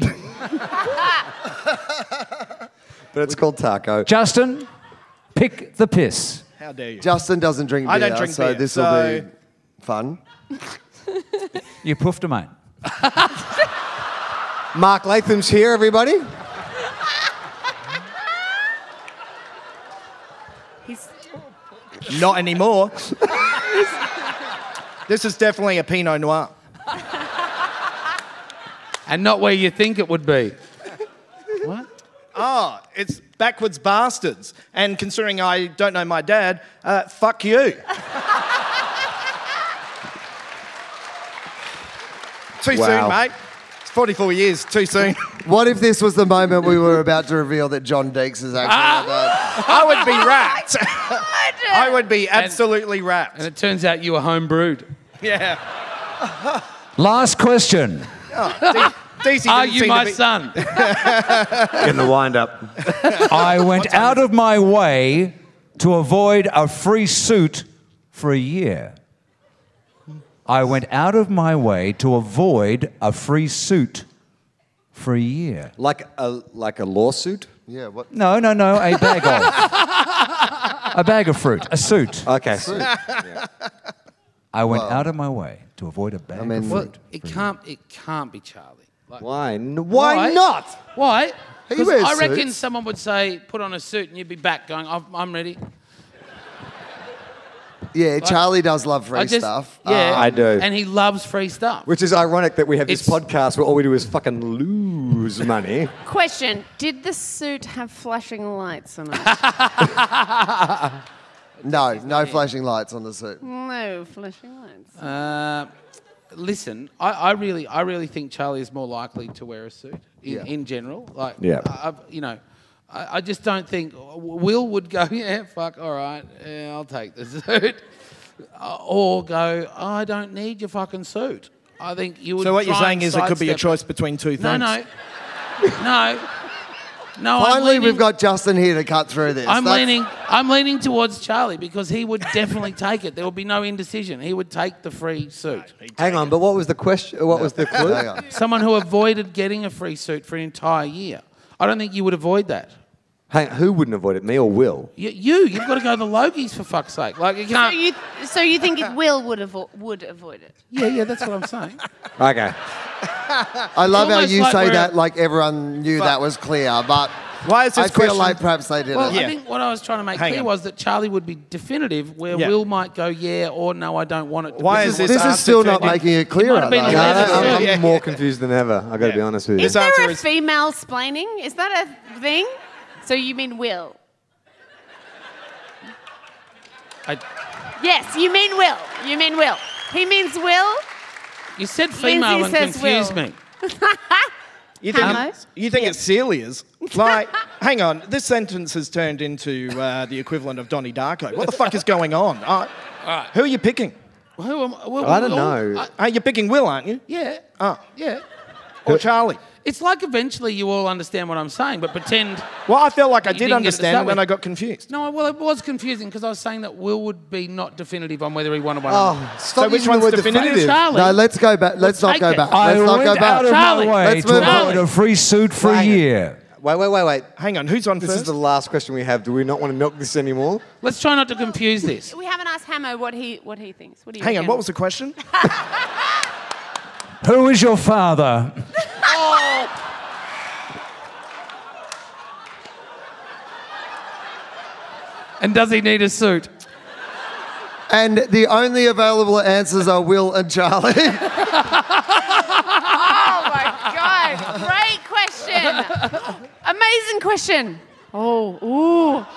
S2: But it's called taco.
S1: Justin, pick the piss.
S9: How dare you?
S3: Justin doesn't drink beer,
S9: I don't drink
S3: so
S9: beer,
S3: this will
S9: so-
S3: be fun.
S1: You puffed a mate.
S2: Mark Latham's here, everybody.
S5: He's
S9: Not anymore. This is definitely a Pinot Noir.
S8: And not where you think it would be. What?
S9: Oh, it's backwards bastards. And considering I don't know my dad, uh, fuck you. Too
S2: Wow.
S9: soon, mate. It's forty-four years, too soon.
S3: What if this was the moment we were about to reveal that John Deeks is actually
S8: Ah!
S3: our dad?
S9: I would be wrapped. I would be absolutely wrapped.
S8: And it turns out you were home brewed.
S9: Yeah.
S1: Last question.
S9: Daisy
S8: Are
S9: didn't
S8: you
S9: seem
S8: my
S9: to be-
S8: son?
S2: Getting the wind up.
S1: I went out of my way to avoid a free suit for a year. I went out of my way to avoid a free suit for a year.
S2: Like a like a lawsuit?
S3: Yeah, what?
S1: No, no, no, a bag of. A bag of fruit, a suit.
S2: Okay.
S1: I went
S3: Well,
S1: out of my way to avoid a bag
S3: mean-
S1: of
S8: Well,
S1: fruit.
S8: it can't. It can't be Charlie. Like,
S2: Why? N- Why,
S8: Why?
S2: not?
S8: Why?
S3: He
S8: 'Cause
S3: wears
S8: I reckon
S3: suits.
S8: someone would say, "Put on a suit," and you'd be back going, "I'm, I'm ready."
S3: Yeah, Charlie does love free
S8: I just,
S3: stuff.
S8: Yeah,
S2: I do.
S8: and he loves free stuff.
S2: Which is ironic that we have this
S8: It's-
S2: podcast where all we do is fucking lose money.
S5: Question: did the suit have flashing lights on it?
S3: No, no flashing lights on the suit.
S5: No flashing lights.
S8: Uh, listen, I, I really, I really think Charlie is more likely to wear a suit in,
S3: Yeah.
S8: in general. Like,
S2: Yeah.
S8: I, I've, you know, I, I just don't think Will would go, yeah, fuck, all right, yeah, I'll take the suit, Uh, or go, I don't need your fucking suit. I think you would.
S9: So what you're
S8: try
S9: saying
S8: and
S9: is it could be a
S8: sidestep
S9: choice between two things?
S8: No, no, no, no. I'm
S3: Finally,
S8: leaning,
S3: we've got Justin here to cut through this.
S8: I'm
S3: That's-
S8: leaning. I'm leaning towards Charlie because he would definitely take it. There would be no indecision. He would take the free suit.
S2: Hang on, but what was the question? What was the clue?
S3: Hang on.
S8: Someone who avoided getting a free suit for an entire year. I don't think you would avoid that.
S2: Hang on, who wouldn't avoid it? Me or Will?
S8: You, you you've got to go the Logies for fuck's sake. Like you
S5: So
S8: can't.
S5: you, so you think it will would avo- would avoid it?
S8: Yeah, yeah, that's what I'm saying.
S2: Okay.
S3: I love how
S8: almost
S3: you
S8: like
S3: say
S8: we're-
S3: that like everyone knew that was clear, but
S9: Why is this
S3: I feel
S9: question-
S3: like perhaps they didn't.
S8: Well,
S9: Yeah.
S8: I think what I was trying to make
S9: Hang
S8: clear
S9: on.
S8: was that Charlie would be definitive, where
S9: Yeah.
S8: Will might go yeah or no, I don't want it. To
S9: Why
S8: be.
S9: is this
S3: This is
S9: answer
S3: still not
S9: turned in-
S3: making it clearer.
S8: might have been
S3: though.
S2: No,
S8: eleven.
S2: no, I'm, I'm
S9: Yeah.
S2: more confused than ever. I got to
S9: Yeah.
S2: be honest with you.
S5: Is
S9: This
S5: there
S9: answer
S5: a
S9: is-
S5: female splaining? Is that a thing? So you mean Will?
S8: I,
S5: Yes, you mean Will. You mean Will. He means Will.
S8: you said female
S5: Lindsay
S8: and
S5: says
S8: confused
S5: Will.
S8: me.
S9: You think,
S5: Hello?
S9: it- you think it's Celia's? Like, hang on, this sentence has turned into uh, the equivalent of Donnie Darko. What the fuck is going on? Uh, Who are you picking?
S8: Who am, well,
S2: I don't
S8: Will?
S2: know.
S8: I-
S9: Uh, you're picking Will, aren't you?
S8: yeah,
S9: Oh.
S8: yeah.
S9: Or Charlie?
S8: It's like eventually you all understand what I'm saying, but pretend.
S9: Well, I felt like I
S8: You
S9: did
S8: didn't get to
S9: understand
S8: start
S9: and then
S8: with.
S9: I got confused.
S8: No, well, it was confusing because I was saying that Will would be not definitive on whether he wanted one or not.
S2: Oh, stop
S9: So which
S2: using the
S9: one's
S2: word
S9: definitive?
S2: definitive.
S8: Charlie.
S3: No, let's go back. Let's not
S8: take
S3: go
S8: it.
S3: back.
S1: I
S3: Let's not
S1: went
S3: go back.
S1: out of
S8: Charlie.
S1: my way
S3: Let's
S1: to
S3: move
S1: avoid
S8: on.
S1: a free suit for a
S2: Hang on.
S1: year.
S2: Wait, wait, wait, wait.
S9: Hang on, who's on
S2: This
S9: first?
S2: is the last question we have. Do we not want to milk this anymore?
S8: Let's try not to confuse this.
S5: We haven't asked Hamo what he what he thinks. What do you
S9: Hang on,
S5: reckon?
S9: what was the question?
S1: Who is your father?
S8: And does he need a suit?
S3: And the only available answers are Will and Charlie.
S5: Oh Great question. Amazing question. Oh, ooh.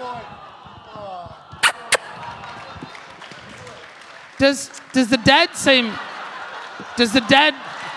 S8: Does does the dad seem? Does the dad?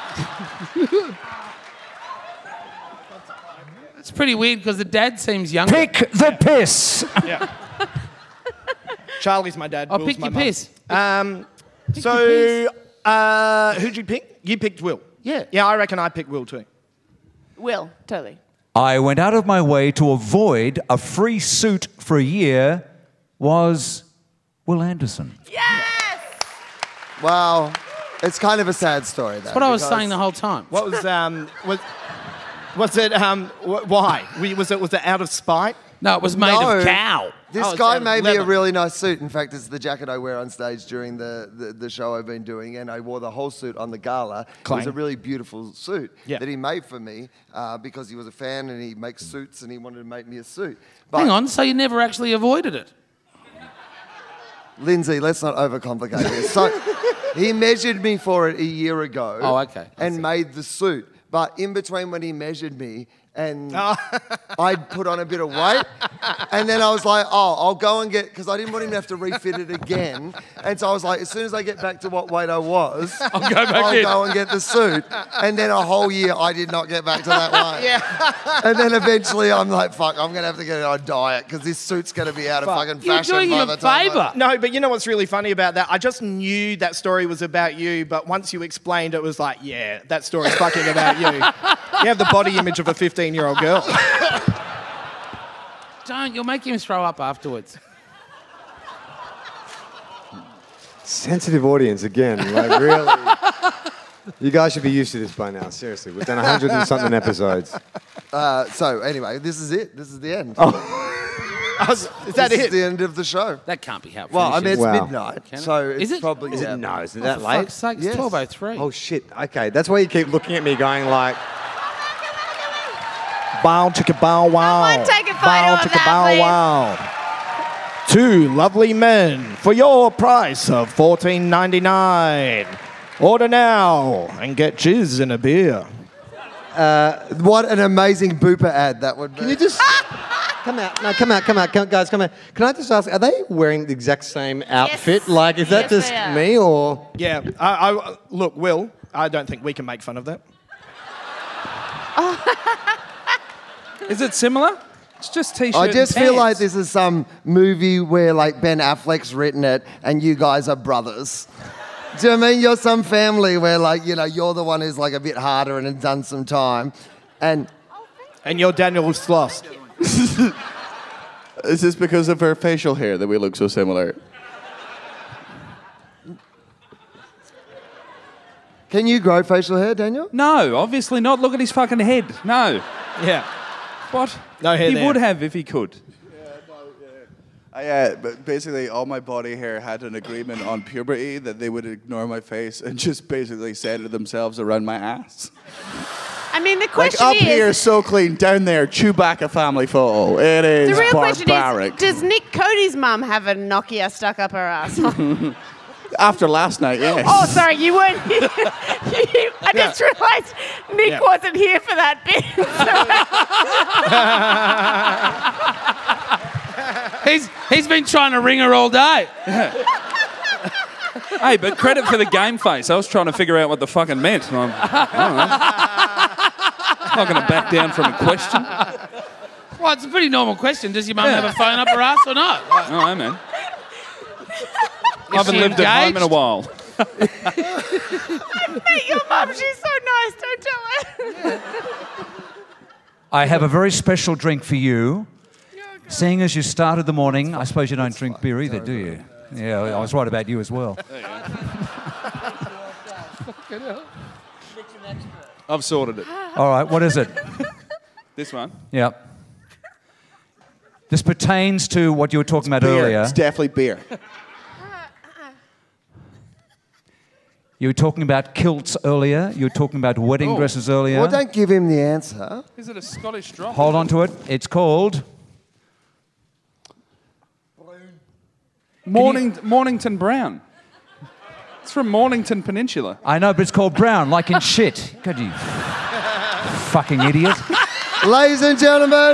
S8: It's pretty weird because the dad seems younger.
S1: Pick the piss.
S9: Yeah. Charlie's my dad.
S8: Oh,
S9: Will's
S8: pick
S9: my
S8: your
S9: mum.
S8: piss.
S9: Um,
S8: your
S9: so,
S8: piss.
S9: uh, who'd you pick? You picked Will.
S8: Yeah.
S9: Yeah, I reckon I picked Will too.
S5: Will, totally.
S1: I went out of my way to avoid a free suit for a year. Was Will Anderson.
S5: Yes!
S3: Wow. It's kind of a sad story, though.
S8: That's what I was
S3: because-
S8: saying the whole time.
S9: What was um was was it um wh- why Were- was it was it out of spite?
S8: No, it was made
S3: No.
S8: of cow.
S3: This
S9: Oh, it's
S3: guy
S9: out of
S3: made me a
S9: leather.
S3: really nice suit. In fact, it's the jacket I wear on stage during the, the, the show I've been doing, and I wore the whole suit on the gala. It was a
S9: Clang.
S3: really beautiful suit
S9: Yeah.
S3: that he made for me uh, because he was a fan and he makes suits and he wanted to make me a suit. But
S8: Hang on, so you never actually avoided it?
S3: Lindsay, let's not overcomplicate this. So he measured me for it a year ago.
S8: Oh, okay. I
S3: And
S8: see.
S3: made the suit. But in between when he measured me and
S8: Oh.
S3: I'd put on a bit of weight, and then I was like, oh, I'll go and get, because I didn't want him to have to refit it again. And so I was like, as soon as I get back to what weight I was,
S8: I'll go back
S3: I'll
S8: in.
S3: go and get the suit. And then a whole year I did not get back to that weight.
S9: Yeah.
S3: And then eventually I'm like, fuck, I'm going to have to get on a diet because this suit's going to be out of
S9: Fuck.
S3: fucking
S8: You're
S3: fashion
S8: doing
S3: by
S8: him
S3: the
S8: a
S3: time I-
S8: favour.
S9: No, but you know what's really funny about that? I just knew that story was about you, but once you explained it was like, yeah, that story's fucking about you. You have the body image of a fifteen-year-old girl.
S8: Don't, you'll make him throw up afterwards.
S2: Sensitive audience again. Like, really? You guys should be used to this by now. Seriously. We've done a hundred and something episodes.
S3: Uh, so anyway, this is it. This is the end.
S9: Is that
S3: this
S9: it?
S3: is the end of the show.
S8: That can't be how it
S3: Well, I mean,
S8: finishes.
S3: it's
S2: Wow.
S3: midnight,
S8: Can it?
S3: so
S8: Is
S3: it's
S8: it?
S3: probably
S2: Is
S3: yeah.
S2: it? No, isn't
S8: Oh,
S2: that
S8: for
S2: late?
S8: fuck's sake, it's
S3: Yes.
S8: twelve oh three.
S2: Oh, shit. Okay. That's why you keep looking at me going like... Bow, chicka, bow, wow.
S5: Someone take a photo
S2: Bow,
S5: of
S2: chicka,
S5: that,
S2: bow,
S5: please.
S2: wow.
S9: Two lovely men for your price of fourteen ninety-nine. Order now and get jizz in a beer.
S3: What an amazing booper ad that would be.
S2: Can you just... Come out. No, come out, come out. Come, guys, come out. Can I just ask, are they wearing the exact same outfit?
S5: Yes.
S2: Like, is that
S5: Yes,
S2: just
S5: they are.
S2: me or...
S9: Yeah, I, I, look, Will, I don't think we can make fun of that.
S7: Is it similar? It's just t-shirt
S3: I just
S7: and
S3: feel like
S7: pants.
S3: this is some movie where like Ben Affleck's written it and you guys are brothers. Do you know what I mean? You're some family where like, you know, you're the one who's like a bit harder and has done some time. And
S9: And you're Daniel Sloss.
S6: Is this because of her facial hair that we look so similar?
S3: can you grow facial hair, Daniel?
S7: No, obviously not. Look at his fucking head. No.
S9: Yeah.
S7: What?
S9: No hair
S7: He
S9: there.
S7: would have if he could.
S6: I, uh, but basically, all my body hair had an agreement on puberty that they would ignore my face and just basically center themselves around my ass.
S5: I mean, the
S6: Like
S5: question
S6: up
S5: is...
S6: here, so clean. Down there, Chewbacca family photo. It is
S5: The real question
S6: barbaric.
S5: is, does Nick Cody's mum have a Nokia stuck up her ass?
S6: After last night, yes.
S5: Oh, sorry, you weren't here. I just realised Nick
S9: Yeah.
S5: wasn't here for that bit.
S8: He's, he's been trying to ring her all day.
S7: Hey, but credit for the game face. I was trying to figure out what the fucking meant. And I'm, I don't know. I'm not going to back down from a question.
S8: Well, it's a pretty normal question. Does your mum
S7: Yeah.
S8: have a phone up her ass or not? Like,
S7: Oh, man. I haven't
S8: she
S7: lived at home in a
S8: engaged?
S7: while.
S5: Hey, your mum, she's so nice. Don't tell her.
S1: I have a very special drink for you. Seeing as you started the morning, I suppose you don't drink beer either, do you? Yeah, I was right about you as well.
S7: I've sorted it.
S1: All right, what is it?
S7: This one.
S1: Yeah. This pertains to what you were talking about
S6: Beer.
S1: earlier.
S6: It's definitely beer.
S1: You were talking about kilts earlier. You were talking about wedding
S7: Oh.
S1: dresses earlier.
S3: Well, don't give him the answer.
S7: Is it a Scottish drop?
S1: Hold on to it. It's called...
S7: Morning, Mornington Brown. It's from Mornington Peninsula.
S1: I know, but it's called brown, like in shit. God, you... fucking idiot.
S3: Ladies and gentlemen,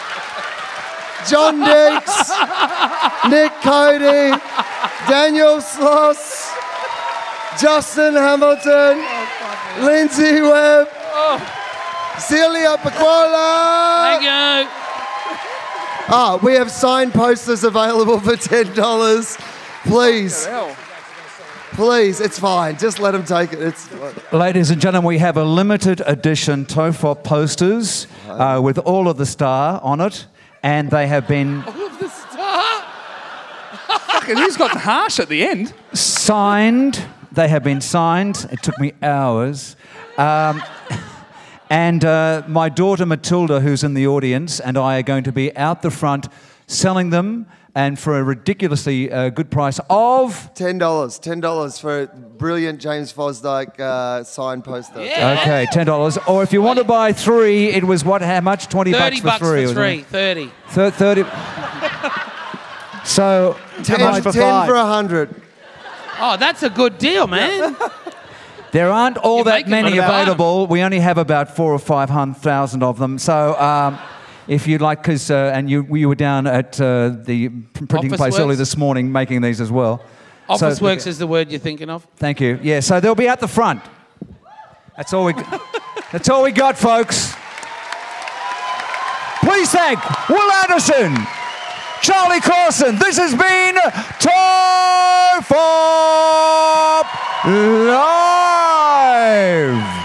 S3: John Deeks, Nick Cody, Daniel Sloss, Justin Hamilton, Lindsay Webb, Celia Pacquola.
S8: Thank you.
S3: Ah, we have signed posters available for ten dollars. Please. Please, it's fine. Just let them take it. It's
S1: Ladies and gentlemen, we have a limited edition T O F O P posters uh, with all of the star on it, and they have been
S8: All of the star.
S6: Fucking, he's gotten harsh at the end.
S1: signed. They have been signed. It took me hours. Um, and uh, my daughter Matilda, who's in the audience, and I are going to be out the front selling them, and for a ridiculously uh, good price of...
S3: ten dollars. ten dollars for a brilliant James Fosdyke uh, signed poster.
S8: Yeah.
S1: Okay, ten dollars. Or if you want to buy three, it was what? How much? Twenty
S8: Thirty
S1: bucks for three.
S8: bucks for
S1: wasn't
S8: three.
S1: it?
S8: Thirty.
S1: Thir- Thirty. So
S3: ten,
S1: how much for
S3: ten
S1: five?
S3: for a hundred.
S8: Oh, that's a good deal, man.
S1: There aren't all
S8: You're
S1: that
S8: making
S1: many
S8: money about
S1: available. We only have about four or five hundred thousand of them. So. Um, If you'd like, because uh, and you you were down at uh, the printing
S8: Office
S1: place
S8: Works.
S1: early this morning making these as well.
S8: Office
S1: So-
S8: Works is the word you're thinking of.
S1: Thank you. Yeah, so they'll be at the front. That's all we. That's all we got, folks. Please thank Will Anderson, Charlie Clausen. This has been T O F O P Live.